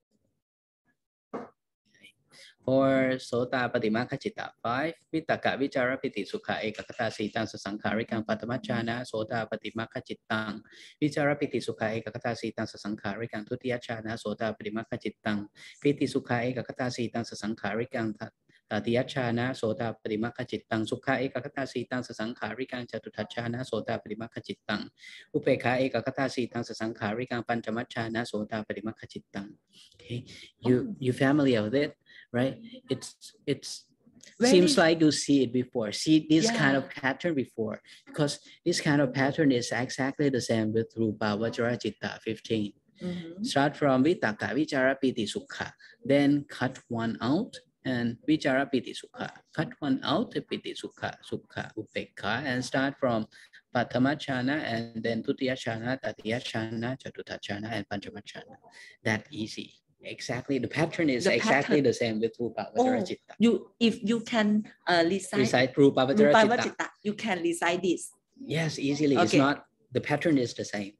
For Sota Patimaka Citta 5, Vitaka Vichara Piti Sukha Ekakata Sitan Sasankarikang Patamachana, Sota Patimaka Cittang, Vichara Piti Sukha Ekakata Sitan Sasankarikang Tutiachana, Sota Patimaka Cittang, Piti Sukha Ekakata Sitan Sasankarikang Tatiachana, Sota Patimaka Cittang, Sukha Ekakata Sitan Sasankarikang Chatutachana, Sota Patimaka Cittang, Upeka Ekakata Sitan Sasankarikang Panchamachana, Sota Patimaka Cittang. Okay, you familiar with it? Right? It's seems like you see it before. See this kind of pattern before, because this kind of pattern is exactly the same with Rupa Vajra Citta 15. Start from Vitaka Vichara Piti Sukha, then cut one out and Vichara Piti Sukha. Cut one out, Piti Sukha, Sukha Upekha, and start from Patamachana and then Tutiyachana, Tatiyachana, Chatutachana, and Panchamachana. That easy. Exactly, the pattern is exactly the same with Rupa Vajra Citta. If you can recite Rupa Vajra Citta, you can recite this. Yes, easily. Okay. It's not, the pattern is the same.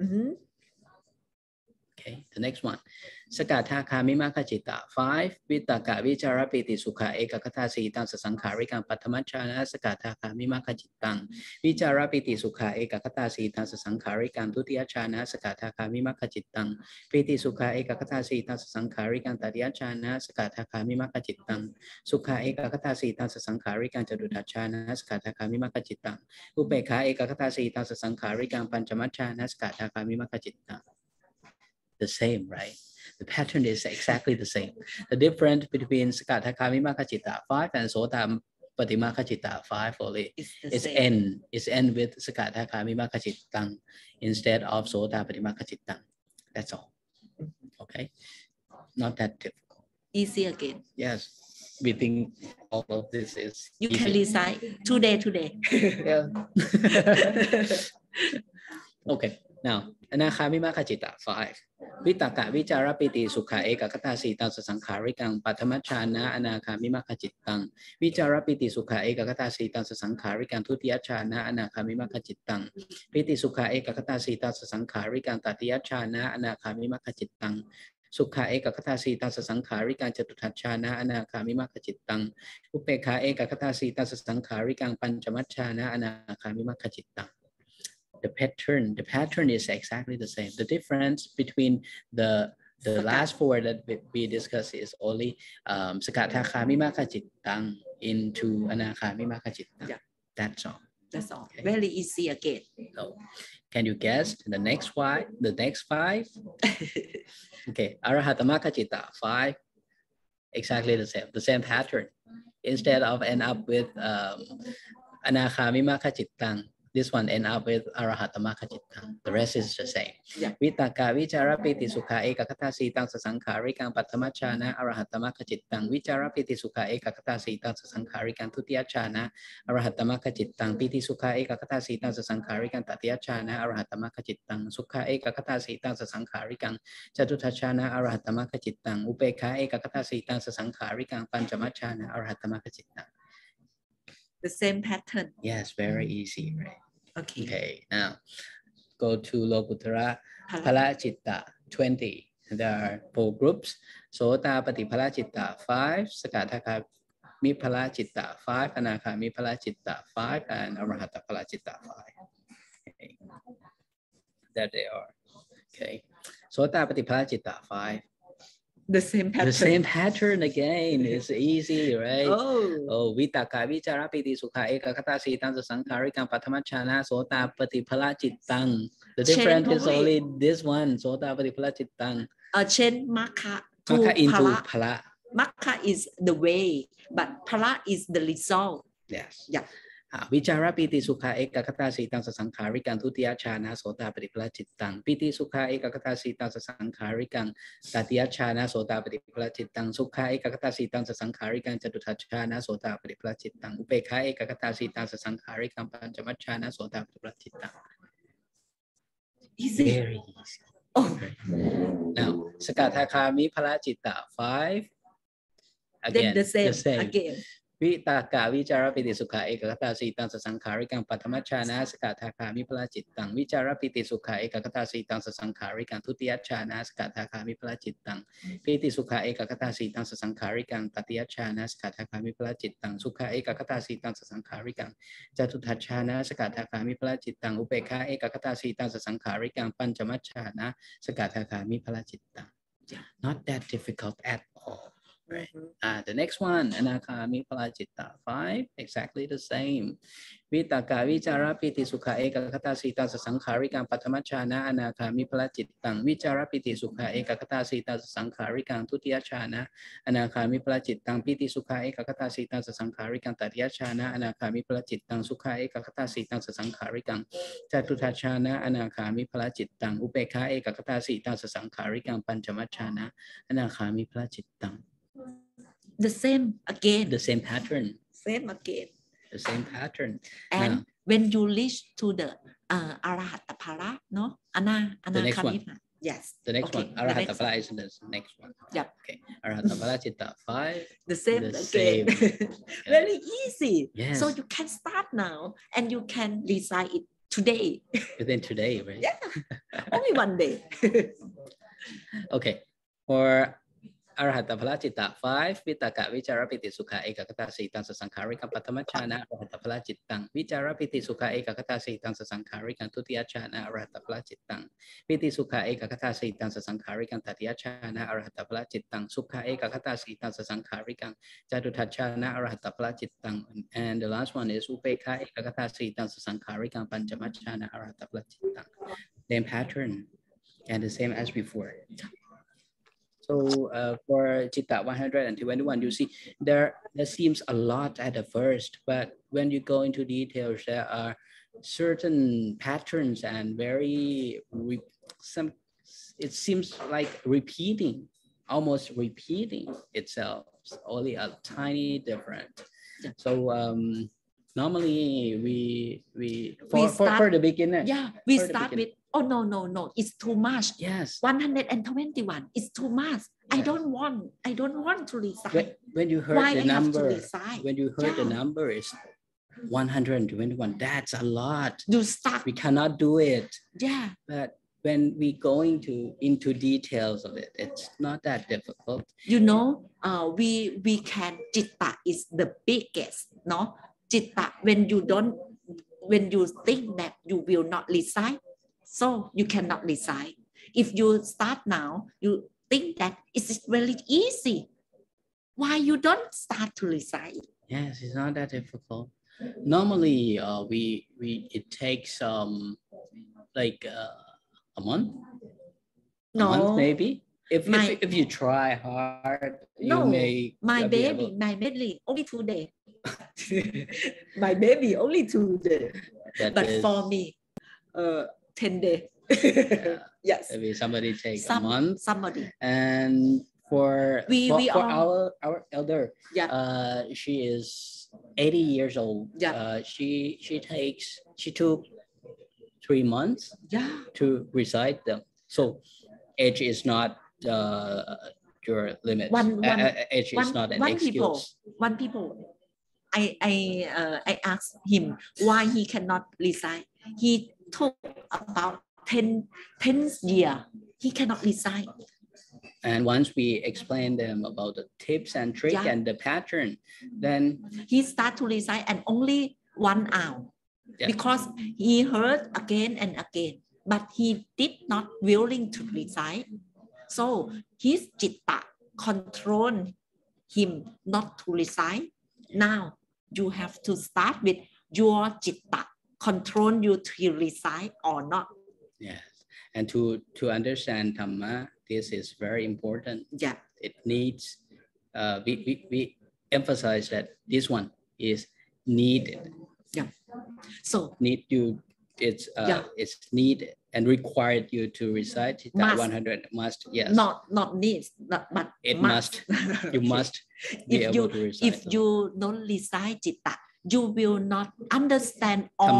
Okay, the next one. Sakatha Kamimaka Citta 5, Vitaka Vichara Piti Sukha Ekakata Sitan Sasankarikang Patamachana, Sakatha Kamimaka Cittang, Vichara Piti Sukha Ekakata Sitan Sasankarikang Tutiachana, Sakatha Kamimaka Cittang, Piti Sukha Ekakata Sitan Sasankarikang Tatiachana, Sakatha Kamimaka Cittang, Sukha Ekakata Sitan Sasankarikang Chatutachana, Sakatha Kamimaka Cittang, Upekha Ekakata Sitan Sasankarikang Panchamachana, Sakatha Kamimaka Cittang. The same, right? The pattern is exactly the same. The difference between Sakatha Kamimaka Citta 5 and Sota Patimaka Citta 5 only is end. It's end with Sakatha Kamimaka Cittang instead of Sota Patimaka Cittang. That's all. Okay? Not that difficult. Easy again. Yes. We think all of this is you easy. Can decide today. Yeah. Okay. Now, Anakamimaka Citta 5. Vitaka Vichara Piti Sukha Ekakata Sitan Sasankarikang Patamachana Anakamimaka Cittang. Vichara Piti Sukha Ekakata Sitan Sasankarikang Tutiachana Anakamimaka Cittang. Piti Sukha Ekakata Sitan Sasankarikang Tatiachana Anakamimaka Cittang. Sukha Ekakata Sitan Sasankarikang Chatutachana Anakamimaka Cittang. Upekha Ekakata Sitan Sasankarikang Panchamachana Anakamimaka Cittang. The pattern is exactly the same. The difference between the last four that we discussed is only Sakatha Kamimaka Cittang into Anakamimaka Cittang. Yeah. That's all. That's all. Okay. Very easy again. So, can you guess the next five? The next five? Okay, Arahatamaka Citta 5. Exactly the same pattern. Instead of end up with Anakamimaka Cittang, this one end up with Arahatamaka Cittang. The rest is the same. Vitaka Vichara Piti Sukha Ekakata Sitan Sasankarikang Patamachana Arahatamaka Cittang. Vichara Piti Sukha Ekakata Sitan Sasankarikang Tutiachana Arahatamaka Cittang. Piti Sukha Ekakata Sitan Sasankarikang Tatiachana Arahatamaka Cittang. Sukha Ekakata Sitan Sasankarikang Chatutachana Arahatamaka Cittang. Upekha Ekakata Sitan Sasankarikang Panchamachana Arahatamaka Cittang. The same pattern. Yes, very easy, right? Okay. Now go to Lokuttara Phala Citta 20. There are 4 groups. Sota Patiphala Citta 5, Sakatha Kamiphala Citta 5, Anakamiphala Citta 5, and Arahata Phala Citta 5. Okay. There they are. Okay. Sota Patiphala Citta 5. The same pattern. The same pattern again. It's easy, right? Oh, Vitaka Vichara Piti Sukha Ekakata Sitan Sasankarikang Patamachana Sota Patiphala Cittang. The difference is only this one, Sota Patiphala Cittang. Change Makha to Phala. Makha is the way, but Phala is the result. Yes. Yeah. Vichara Piti Sukha Ekakata Sitan Sasankarikang Tutiachana Sota Patiphala Cittang. Piti Sukha Ekakata Sitan Sasankarikang Tatiachana Sota Patiphala Cittang. Sukha Ekakata Sitan Sasankarikang Chatutachana Sota Patiphala Cittang. Upekha Ekakata Sitan Sasankarikang Panchamachana Sota Patiphala Cittang. Easy. Very easy. Oh. Now, Sakatha Kamiphala Citta 5. again the same again วิตากาวิจารปิติสุขาเอกคตาสีตังสสังขาริกังปัทมัชฌานะสกทาคามิพลาจิตตังวิจารปิติสุขาเอกคตาสีตังสสังขาริกังทุติยฌานะสกทาคามิพลาจิตตังปิติสุขาเอกคตาสีตังสสังขาริกังตติยฌานะสกทาคามิพลาจิตตังสุขาเอกคตาสีตังสสังขาริกังจตุทัชฌานะสกทาคามิพลาจิตตังอุเบกขาเอกคตาสีตังสสังขาริกังปัญจมัชฌานะสกทาคามิพลาจิตตัง not that difficult at all. Right. The next one, Anakami Palajitta 5, exactly the same. Vitaka Vichara Piti Sukha Eka Kata Sita Sankharikang Patamachana Anakami Palajittang Vichara Piti Sukha Eka Kata Sita Sankharikang Tutiyachana Anakami Palajittang Piti Sukha Eka Kata Sita Sankharikang Tatiyachana Anakami Palajittang Sukha Eka Kata Sita Sankharikang Chatutachana Anakami Palajittang Upekha Eka Kata Sita Sankharikang Panchamachana Anakami Palajittang. The same again. The same pattern. Same again. The same pattern. And when you reach to the Arahata Phala, no? The next one. Yes. The next one. Arahata Phala is the next one. Yep. Okay. Arahata Phala Citta 5. The same the again. Same. Very easy. Yes. So you can start now and you can recite it today. Within today, right? Yeah. Only one day. Okay. For Arahata Phala Citta 5, Vitaka Vichara Piti Sukha Eka Kata Sitang Sasankarikang Patamachana Arahata Phala Cittang Vichara Piti Sukha Eka Kata Sitang Sasankarikang Tutiyachana Arahata Phala Cittang Piti Sukha Eka Kata Sitang Sasankarikang Tatiyachana Arahata Phala Cittang Sukha Eka Kata Sitang Sasankarikang Jatutachana Arahata Phala Cittang. And the last one is Upekha Eka Kata Sitang Sasankarikang Panchamachana Arahata Phala Cittang. Same pattern and the same as before. So for Citta 121, you see there seems a lot at the first, but when you go into details, there are certain patterns and it seems like almost repeating itself, only a tiny different. So normally for the beginner. Yeah, we start with, oh no, it's too much. Yes. 121 is too much. Yes. I don't want to recite. When you heard the number, the number is 121, that's a lot. You start. We cannot do it. Yeah. But when we go into details of it, it's not that difficult. You know, we can, Citta is the biggest, no? Citta, when you think that you will not recite, so you cannot recite. If you start now, you think that it's very easy. Why you don't start to recite? Yes, it's not that difficult. Normally, it takes like a month. No, a month maybe. If you try hard, you may. My baby, only 2 days. My baby only 2 days. But for me, 10 days. Yes. Maybe somebody takes a month. Somebody. And for our elder, she is 80 years old. Yeah. She took 3 months to recite them. So age is not your limit. Age is not an excuse. One people. I asked him why he cannot recite. He took about 10 years. He cannot recite. And once we explain them about the tips and tricks and the pattern, then he start to recite and only 1 hour because he heard again and again, but he did not willing to recite. So his Citta control him not to recite. Now you have to start with your Citta control you to recite or not. Yes, and to understand Dhamma, this is very important. Yeah, it needs. We emphasize that this one is needed. Yeah, so it's needed and required you to recite Citta 100. Must, yes. Not needs, but it must. You must be able to recite. If you don't recite Citta, you will not understand all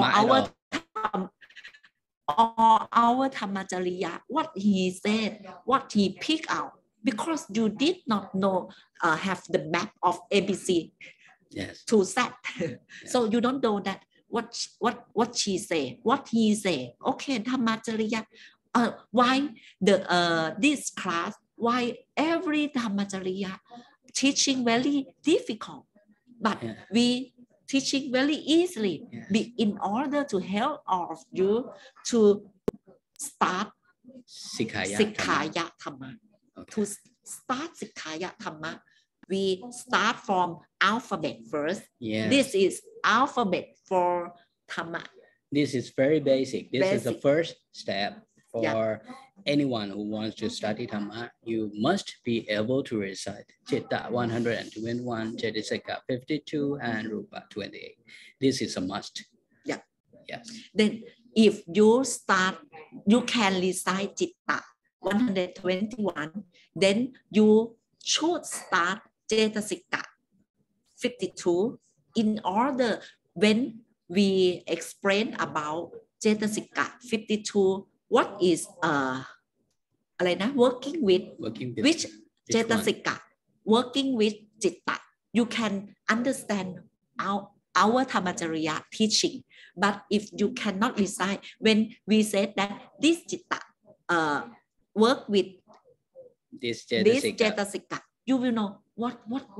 our Dhammacariya, what he said, what he picked out. because you did not know have the map of ABC yes. to Z. So you don't know that what she say, what he say. Okay, Dhammacharya. Why this class? Why every Dhammacharya teaching very difficult, but we teaching very easily. In order to help all of you to start Sikhaya Dhamma. To start Sikhaya Dhamma, we start from alphabet first. Yes. This is alphabet for Dhamma. This is very basic. This is the first step for anyone who wants to study Dhamma. You must be able to recite Chitta 121, Cetasika 52, and Rupa 28. This is a must. Yeah. Yes. Then if you start, you can recite Chitta 121, then you should start Cetasika 52 in order when we explain about Cetasika 52, what is working with which Cetasika, working with Chitta, you can understand our Dhammacharya teaching. But if you cannot recite, when we said that this Chitta work with this Cetasika, you will know what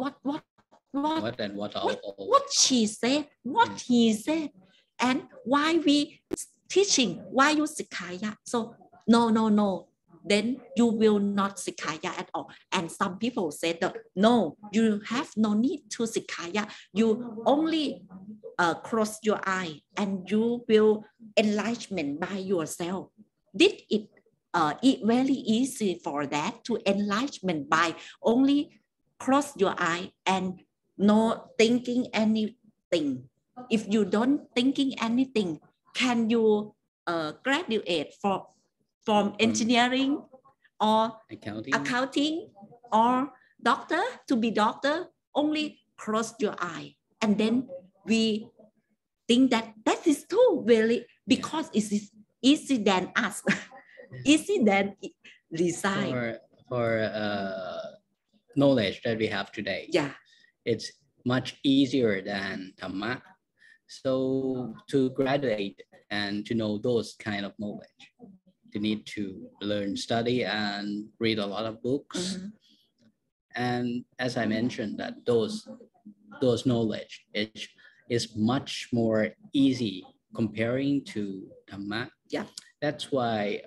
she said, what he said, and why we teaching, why you Sikhaya. So no, then you will not Sikhaya at all. And some people said that no, you have no need to Sikhaya. You only close your eye and you will enlightenment by yourself. Did it very easy for that to enlightenment by only close your eye and not thinking anything? If you don't thinking anything, can you graduate from engineering or accounting or doctor to be doctor? Only close your eye, and then we think that is too really, because it is easy than us, easy than recite. For knowledge that we have today. Yeah, it's much easier than Dhamma. So to graduate and to know those kind of knowledge, you need to learn, study, and read a lot of books. Mm-hmm. And as I mentioned, that those knowledge is much more easy comparing to Dhamma. Yeah, that's why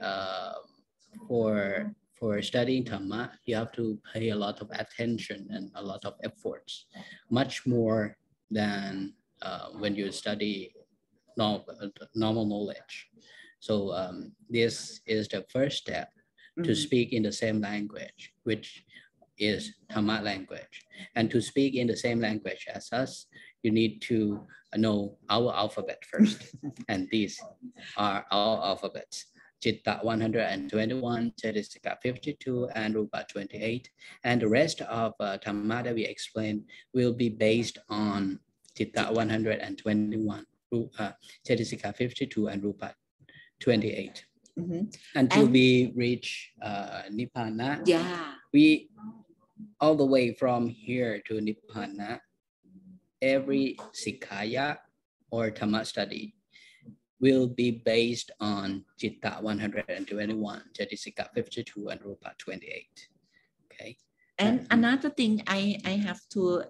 for studying Dhamma, you have to pay a lot of attention and a lot of efforts, much more than when you study normal knowledge. So this is the first step, to speak in the same language, which is Dhamma language. And to speak in the same language as us, you need to know our alphabet first. And these are our alphabets. Chitta 121, Cetasika 52, and Rupa 28. And the rest of Dhamma that we explained will be based on Chitta 121, Cetasika 52, and Rupa 28. Mm-hmm. Until we reach Nibbana. Yeah. We, all the way from here to Nibbana, every Sikhaya or Dhamma study will be based on Chitta 121, Cetasika 52, and Rupa 28. Okay. And another thing I have to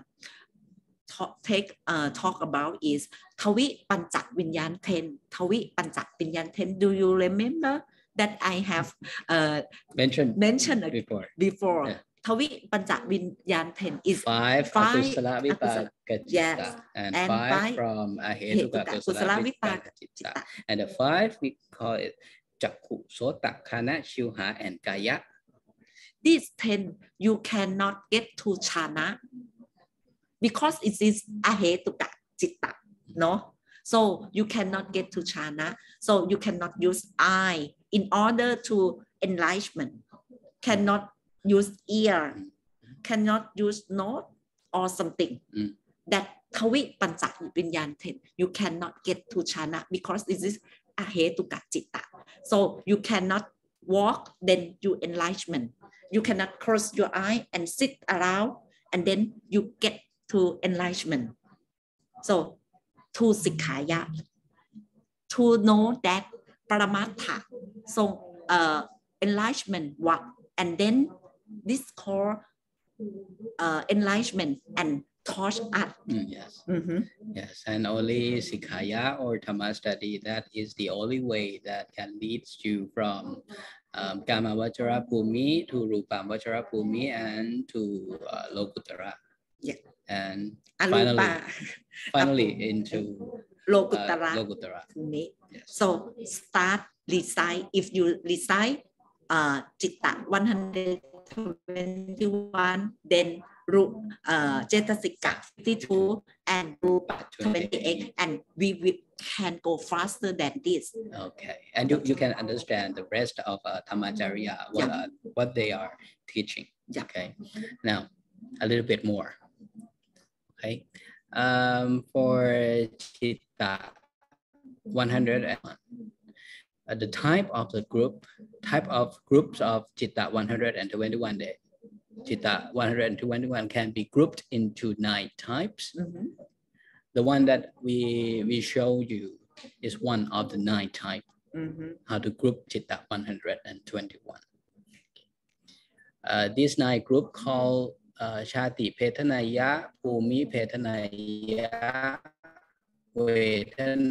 talk about is Thavi Panchak Vinyan 10. Thavi Panchak Vinyan 10. Do you remember that I have mentioned before? Yeah. Thavi Panchak Vinyan 10 is 5 Akusala Vipaka Chitta, yes, and 5 from Ahetuka Kusala Vipaka Chitta. And the 5 we call it Chakku, Sota, Khana, Shilha, and Kaya. These 10 you cannot get to Chana because it is Ahetuka Chitta, no? So you cannot get to Chana. So you cannot use eye in order to enlightenment. Cannot use ear, cannot use nose or something. That Thavi Panchak Vinyan 10, you cannot get to Chana because this is Ahetuka Chitta. So you cannot walk, then you enlightenment. You cannot close your eye and sit around, and then you get to enlightenment. So, to Sikhaya, to know that Paramatha, so enlightenment what, and then this called enlightenment and touch us. Yes. Yes, and only Sikhaya or Dhamma study, that is the only way that can lead you from Kamavachara Bhumi to Rupavachara Bhumi and to Lokuttara. Yeah. And Arupa. finally into Lokuttara. Yes. So start recite. If you recite Citta 121, then Cetasika 52 and Rupa 28, and we can go faster than this. Okay, and you can understand the rest of Dhammacharya, what they are teaching. Yeah. Okay, now a little bit more. Okay, for Citta 101, the type of groups of Citta 121 day. Citta 121 can be grouped into 9 types. The one that we show you is one of the 9 types. How to group Citta 121. This 9 group called Chati Petanaya, Bhumi Petanaya, Vedana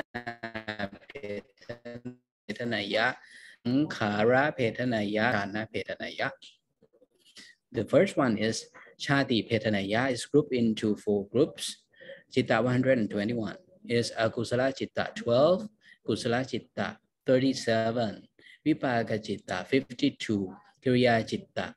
Petanaya, Sankhara Petanaya, Jhana Petanaya. The first one is Chati Petanaya, is grouped into 4 groups. Citta 121 is Akusala Citta 12, Kusala Citta 37, Vipaka Citta 52, Kriya Citta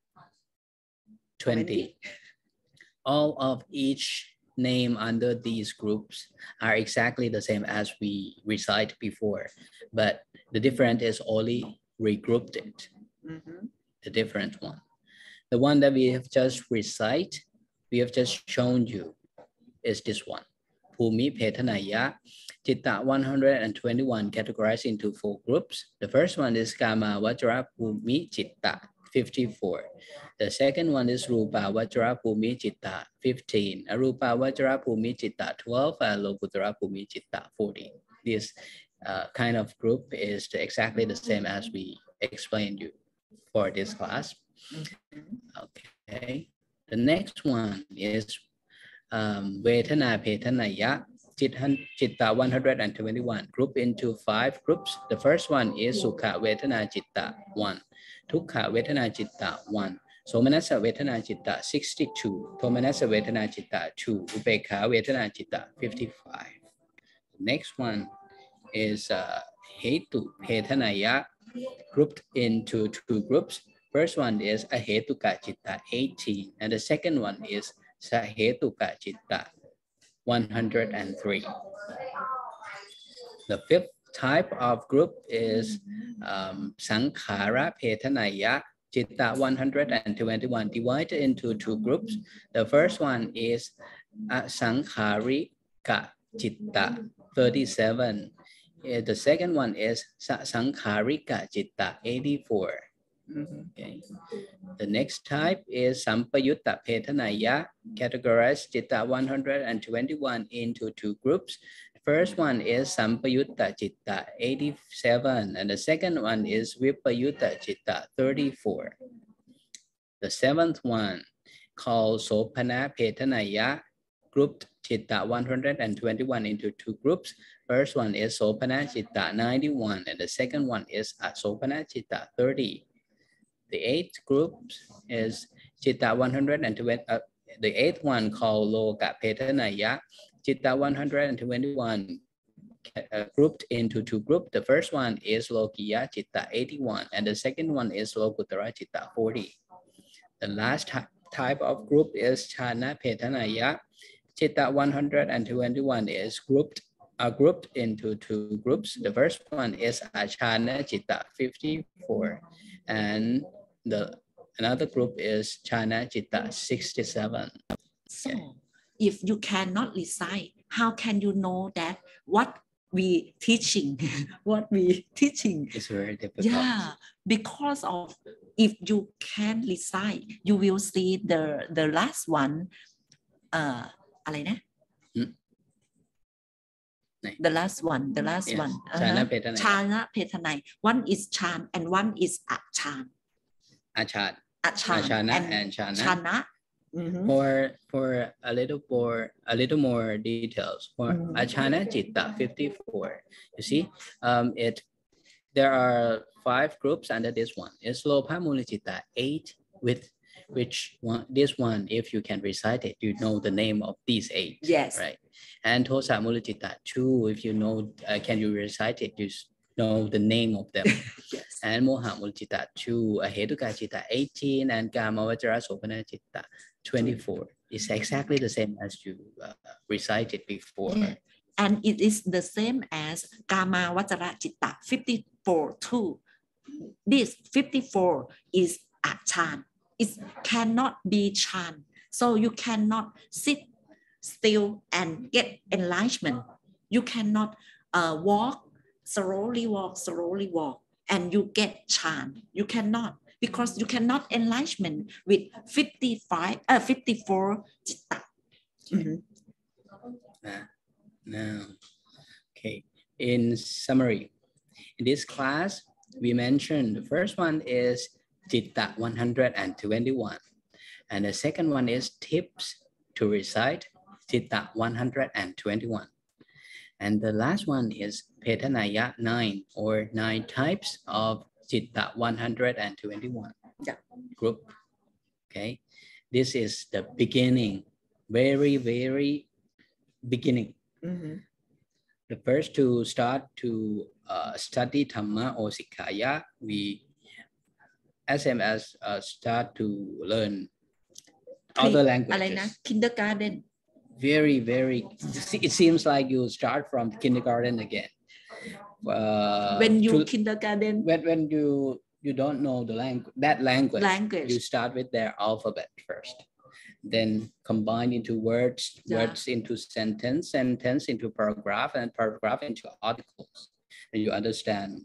20. All of each name under these groups are exactly the same as we recited before, but the difference is only regrouped it. The different one. The one that we have just recited, we have just shown you, is this one. Bhumi Petanaya, Citta 121 categorized into 4 groups. The first one is Kamavachara Bhumi Citta 54. The second one is Rupavachara Bhumi Citta 15, Arupavachara Bhumi Citta 12, and Lokuttara Bhumi Citta 40. This kind of group is exactly the same as we explained you for this class. Okay, the next one is Vedana Petanaya, Citta 121, grouped into 5 groups. The first one is Sukha Vedana Citta 1, Dukkha Vedana Citta 1, Somanasa Vedana Citta 62, Thomanasa Vedana Citta 2, Upekha Vedana Citta 55. The next one is Hetu Petanaya, grouped into 2 groups. First one is Ahetuka Citta 18, and the second one is Sahetuka Citta 103. The 5th type of group is Sankhara Petanaya, Citta 121, divided into 2 groups. The first one is Sankharika Citta 37. The second one is Sankharika Citta 84. Okay. The next type is Sampayutta Petanaya, categorized Citta 121 into 2 groups. The first one is Sampayutta Citta 87, and the second one is Vipayutta Citta 34. The 7th one, called Sopana Petanaya, grouped Citta 121 into 2 groups. First one is Sopana Citta 91, and the second one is Sopana Citta 30. The 8th group is Citta 120, the 8th one called Loka Petanaya, Citta 121, grouped into 2 groups. The first one is Lokiya Citta 81, and the second one is Lokuttara Citta 40. The last type of group is Jhana Petanaya. Citta 121 is grouped into 2 groups. The first one is Jhana Citta 54, and another group is Jhana Citta 67. So, if you cannot recite, how can you know that what we teaching, what we teaching. It's very difficult. Yeah, because of if you can recite, you will see the last one. อะไรนะ The last one. Chana Petanai. Chana Petanai. One is Chan and one is Achan. Achan. Achana and Chana. Chana. For a little more details for Achana Chitta 54. You see, there are 5 groups under this one. It's Lopa Mula Chitta 8, with which one, this one, if you can recite it, you know the name of these 8. Yes. Right. And Tosa Mula Chitta 2, if you know, can you recite it, you know the name of them. Yes. And Moha Mula Chitta 2, Aheduka Chitta 18, and Kamavajara Sopana Chitta 24. It's exactly the same as you recited before. Yeah. And it is the same as Kama Vajara Chitta 54 too. This 54 is Achan. It cannot be Chan. So you cannot sit still and get enlightenment. You cannot slowly walk, and you get Chan. You cannot, because you cannot enlightenment with 54 Chitta. Now, okay, in summary, in this class, we mentioned the first one is Chitta 121, and the second one is tips to recite Chitta 121, and the last one is Petanaya 9, or 9 types of Chitta 121 group. Okay, this is the beginning, very beginning. The first to start to study Dhamma or Sikkaya, we SMS start to learn other languages. Kindergarten. Very, it seems like you start from kindergarten again. When you kindergarten. When you don't know the language, you start with their alphabet first. Then combine into words, words into sentence, sentence into paragraph, and paragraph into articles. And you understand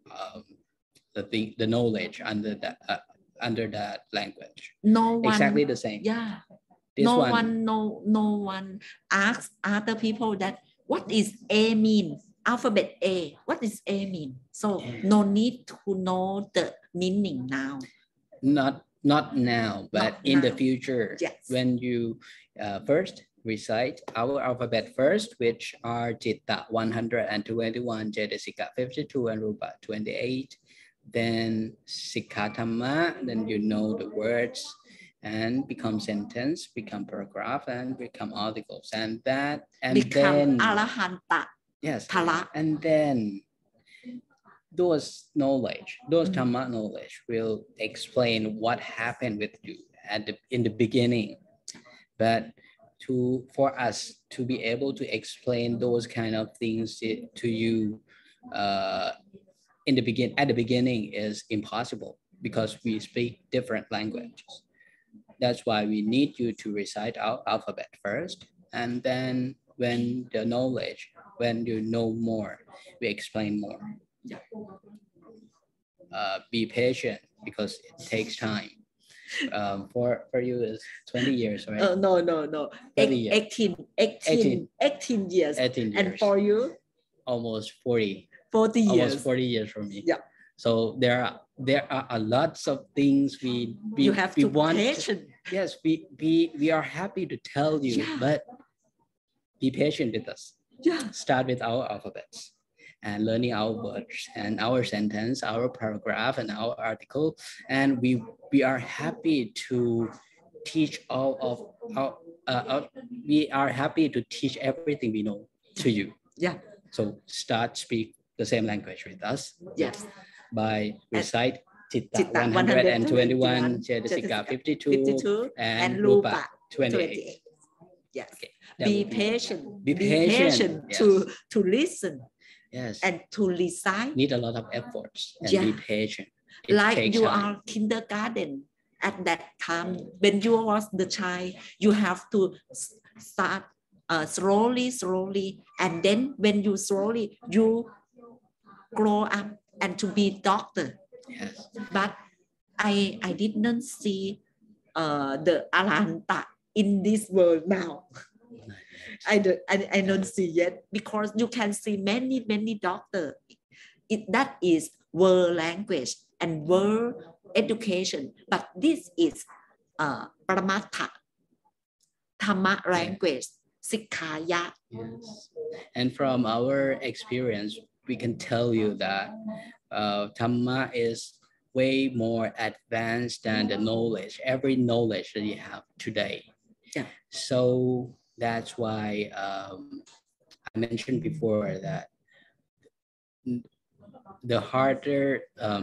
the knowledge under that language. Exactly the same. Yeah. No one asks other people that what is A mean? Alphabet A. What is A mean? So no need to know the meaning now. Not now, but in the future, when you first recite our alphabet first, which are Chitta 121, Cetasika 52, and Rupa 28, then Sikha Dhamma, then you know the words and become sentence, become paragraph, and become articles, and become Arahanta. Yes, and then those knowledge, those Dhamma knowledge will explain what happened with you in the beginning. But for us to be able to explain those kind of things to you at the beginning is impossible, because we speak different languages. That's why we need you to recite our alphabet first, and then when the knowledge, when you know more, we explain more. Be patient, because it takes time. For you is 20 years, right? No. 18 years. 18 years. And for you? Almost 40. 40 years. Almost 40 years for me. Yeah. So there are a lots of things we want. Patient. Yes, we are happy to tell you, but be patient with us. Yeah. Start with our alphabets and learning our words and our sentence, our paragraph, and our article. And we are happy to teach all of our, we are happy to teach everything we know to you. Yeah. So speak the same language with us. Yes. By recite Chitta 121, Cetasika 52, and Rupa 28. Yes. Okay. Be patient. Be patient. Yes. to listen. Yes. And to recite. Need a lot of efforts and be patient. Like you are kindergarten at that time, when you was the child, you have to start slowly, and then when you slowly you grow up and to be doctor. Yes. But I didn't see the Arahanta in this world now. I don't see yet, because you can see many doctors. That is world language and world education, but this is Paramattha Dhamma language, Sikhaya. Yes. And from our experience, we can tell you that Dhamma is way more advanced than the knowledge, every knowledge that you have today. Yeah. So that's why I mentioned before that the harder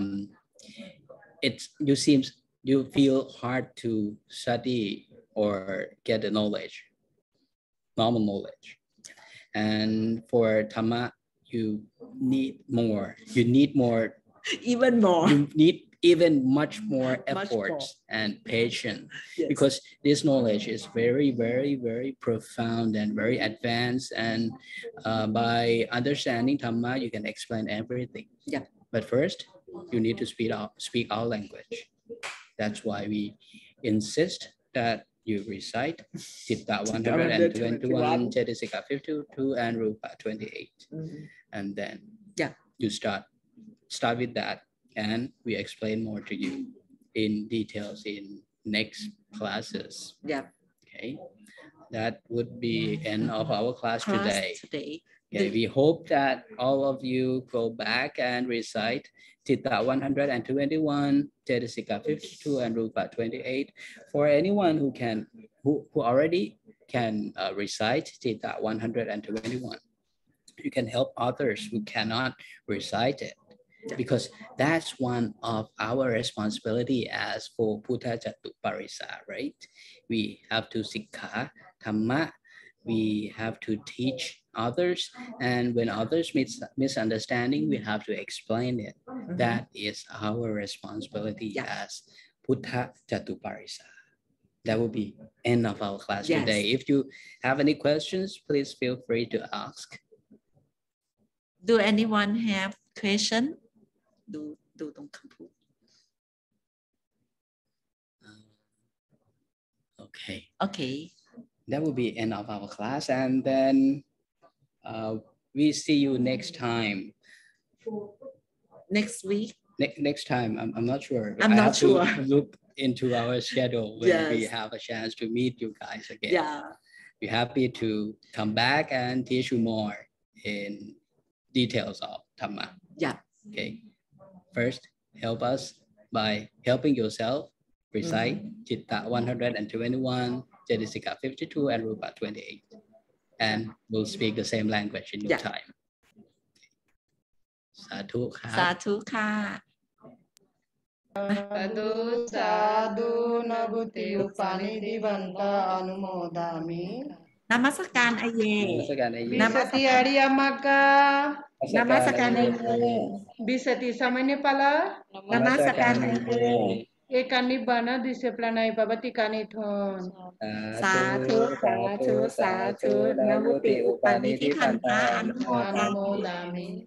you feel hard to study or get the knowledge, normal knowledge. And for Dhamma, you need more. Even more. You need even much more efforts and patience, yes. Because this knowledge is very, very, very profound and very advanced. And by understanding Dhamma, you can explain everything. Yeah. But first, you need to speak our language. That's why we insist that you recite Citta 121, Cetasika 52, and Rupa 28. Mm-hmm. And then you start with that, and we explain more to you in details in next classes. Yeah. Okay. That would be end of our class today. Okay, we hope that all of you go back and recite Citta 121, Cetasika 52, and Rupa 28. For anyone who already can recite Citta 121, you can help others who cannot recite it, because that's one of our responsibility as for Buddha Jatuparisa, right? We have to Sikha Dhamma. We have to teach others, and when others misunderstanding, we have to explain it. Mm-hmm. That is our responsibility as Buddha Jatuparisa. That will be end of our class today. If you have any questions, please feel free to ask. Do anyone have question? Do don't come. Okay. Okay. That will be end of our class, and then we see you next time. Next week. Next time, I'm not sure. I'm not sure. To look into our schedule when we have a chance to meet you guys again. Yeah. We're happy to come back and teach you more in details of Dhamma. Yeah. Okay. First, help us by helping yourself recite Citta 121, Cetasika 52, and Rupa 28. And we'll speak the same language in no time. Sadhu ka. Sadhu ka. Sadhu sadhu nabhuti upanidhi vanta anumodami. Namaskaran Aye. Bisati Arya Maka. Namaskaran Aye. Bisati Samanya Pala. Namaskaran Aye. Ekani Bana Disiplanai Babati Kanithon. Sadhu sadhu sadhu nabhuti upanidhi vanta anumodami.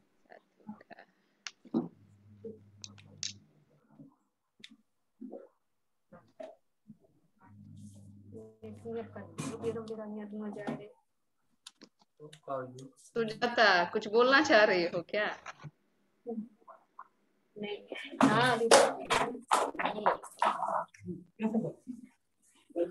Sujata कुछ बोलना चाह रही हो क्या? नहीं। हाँ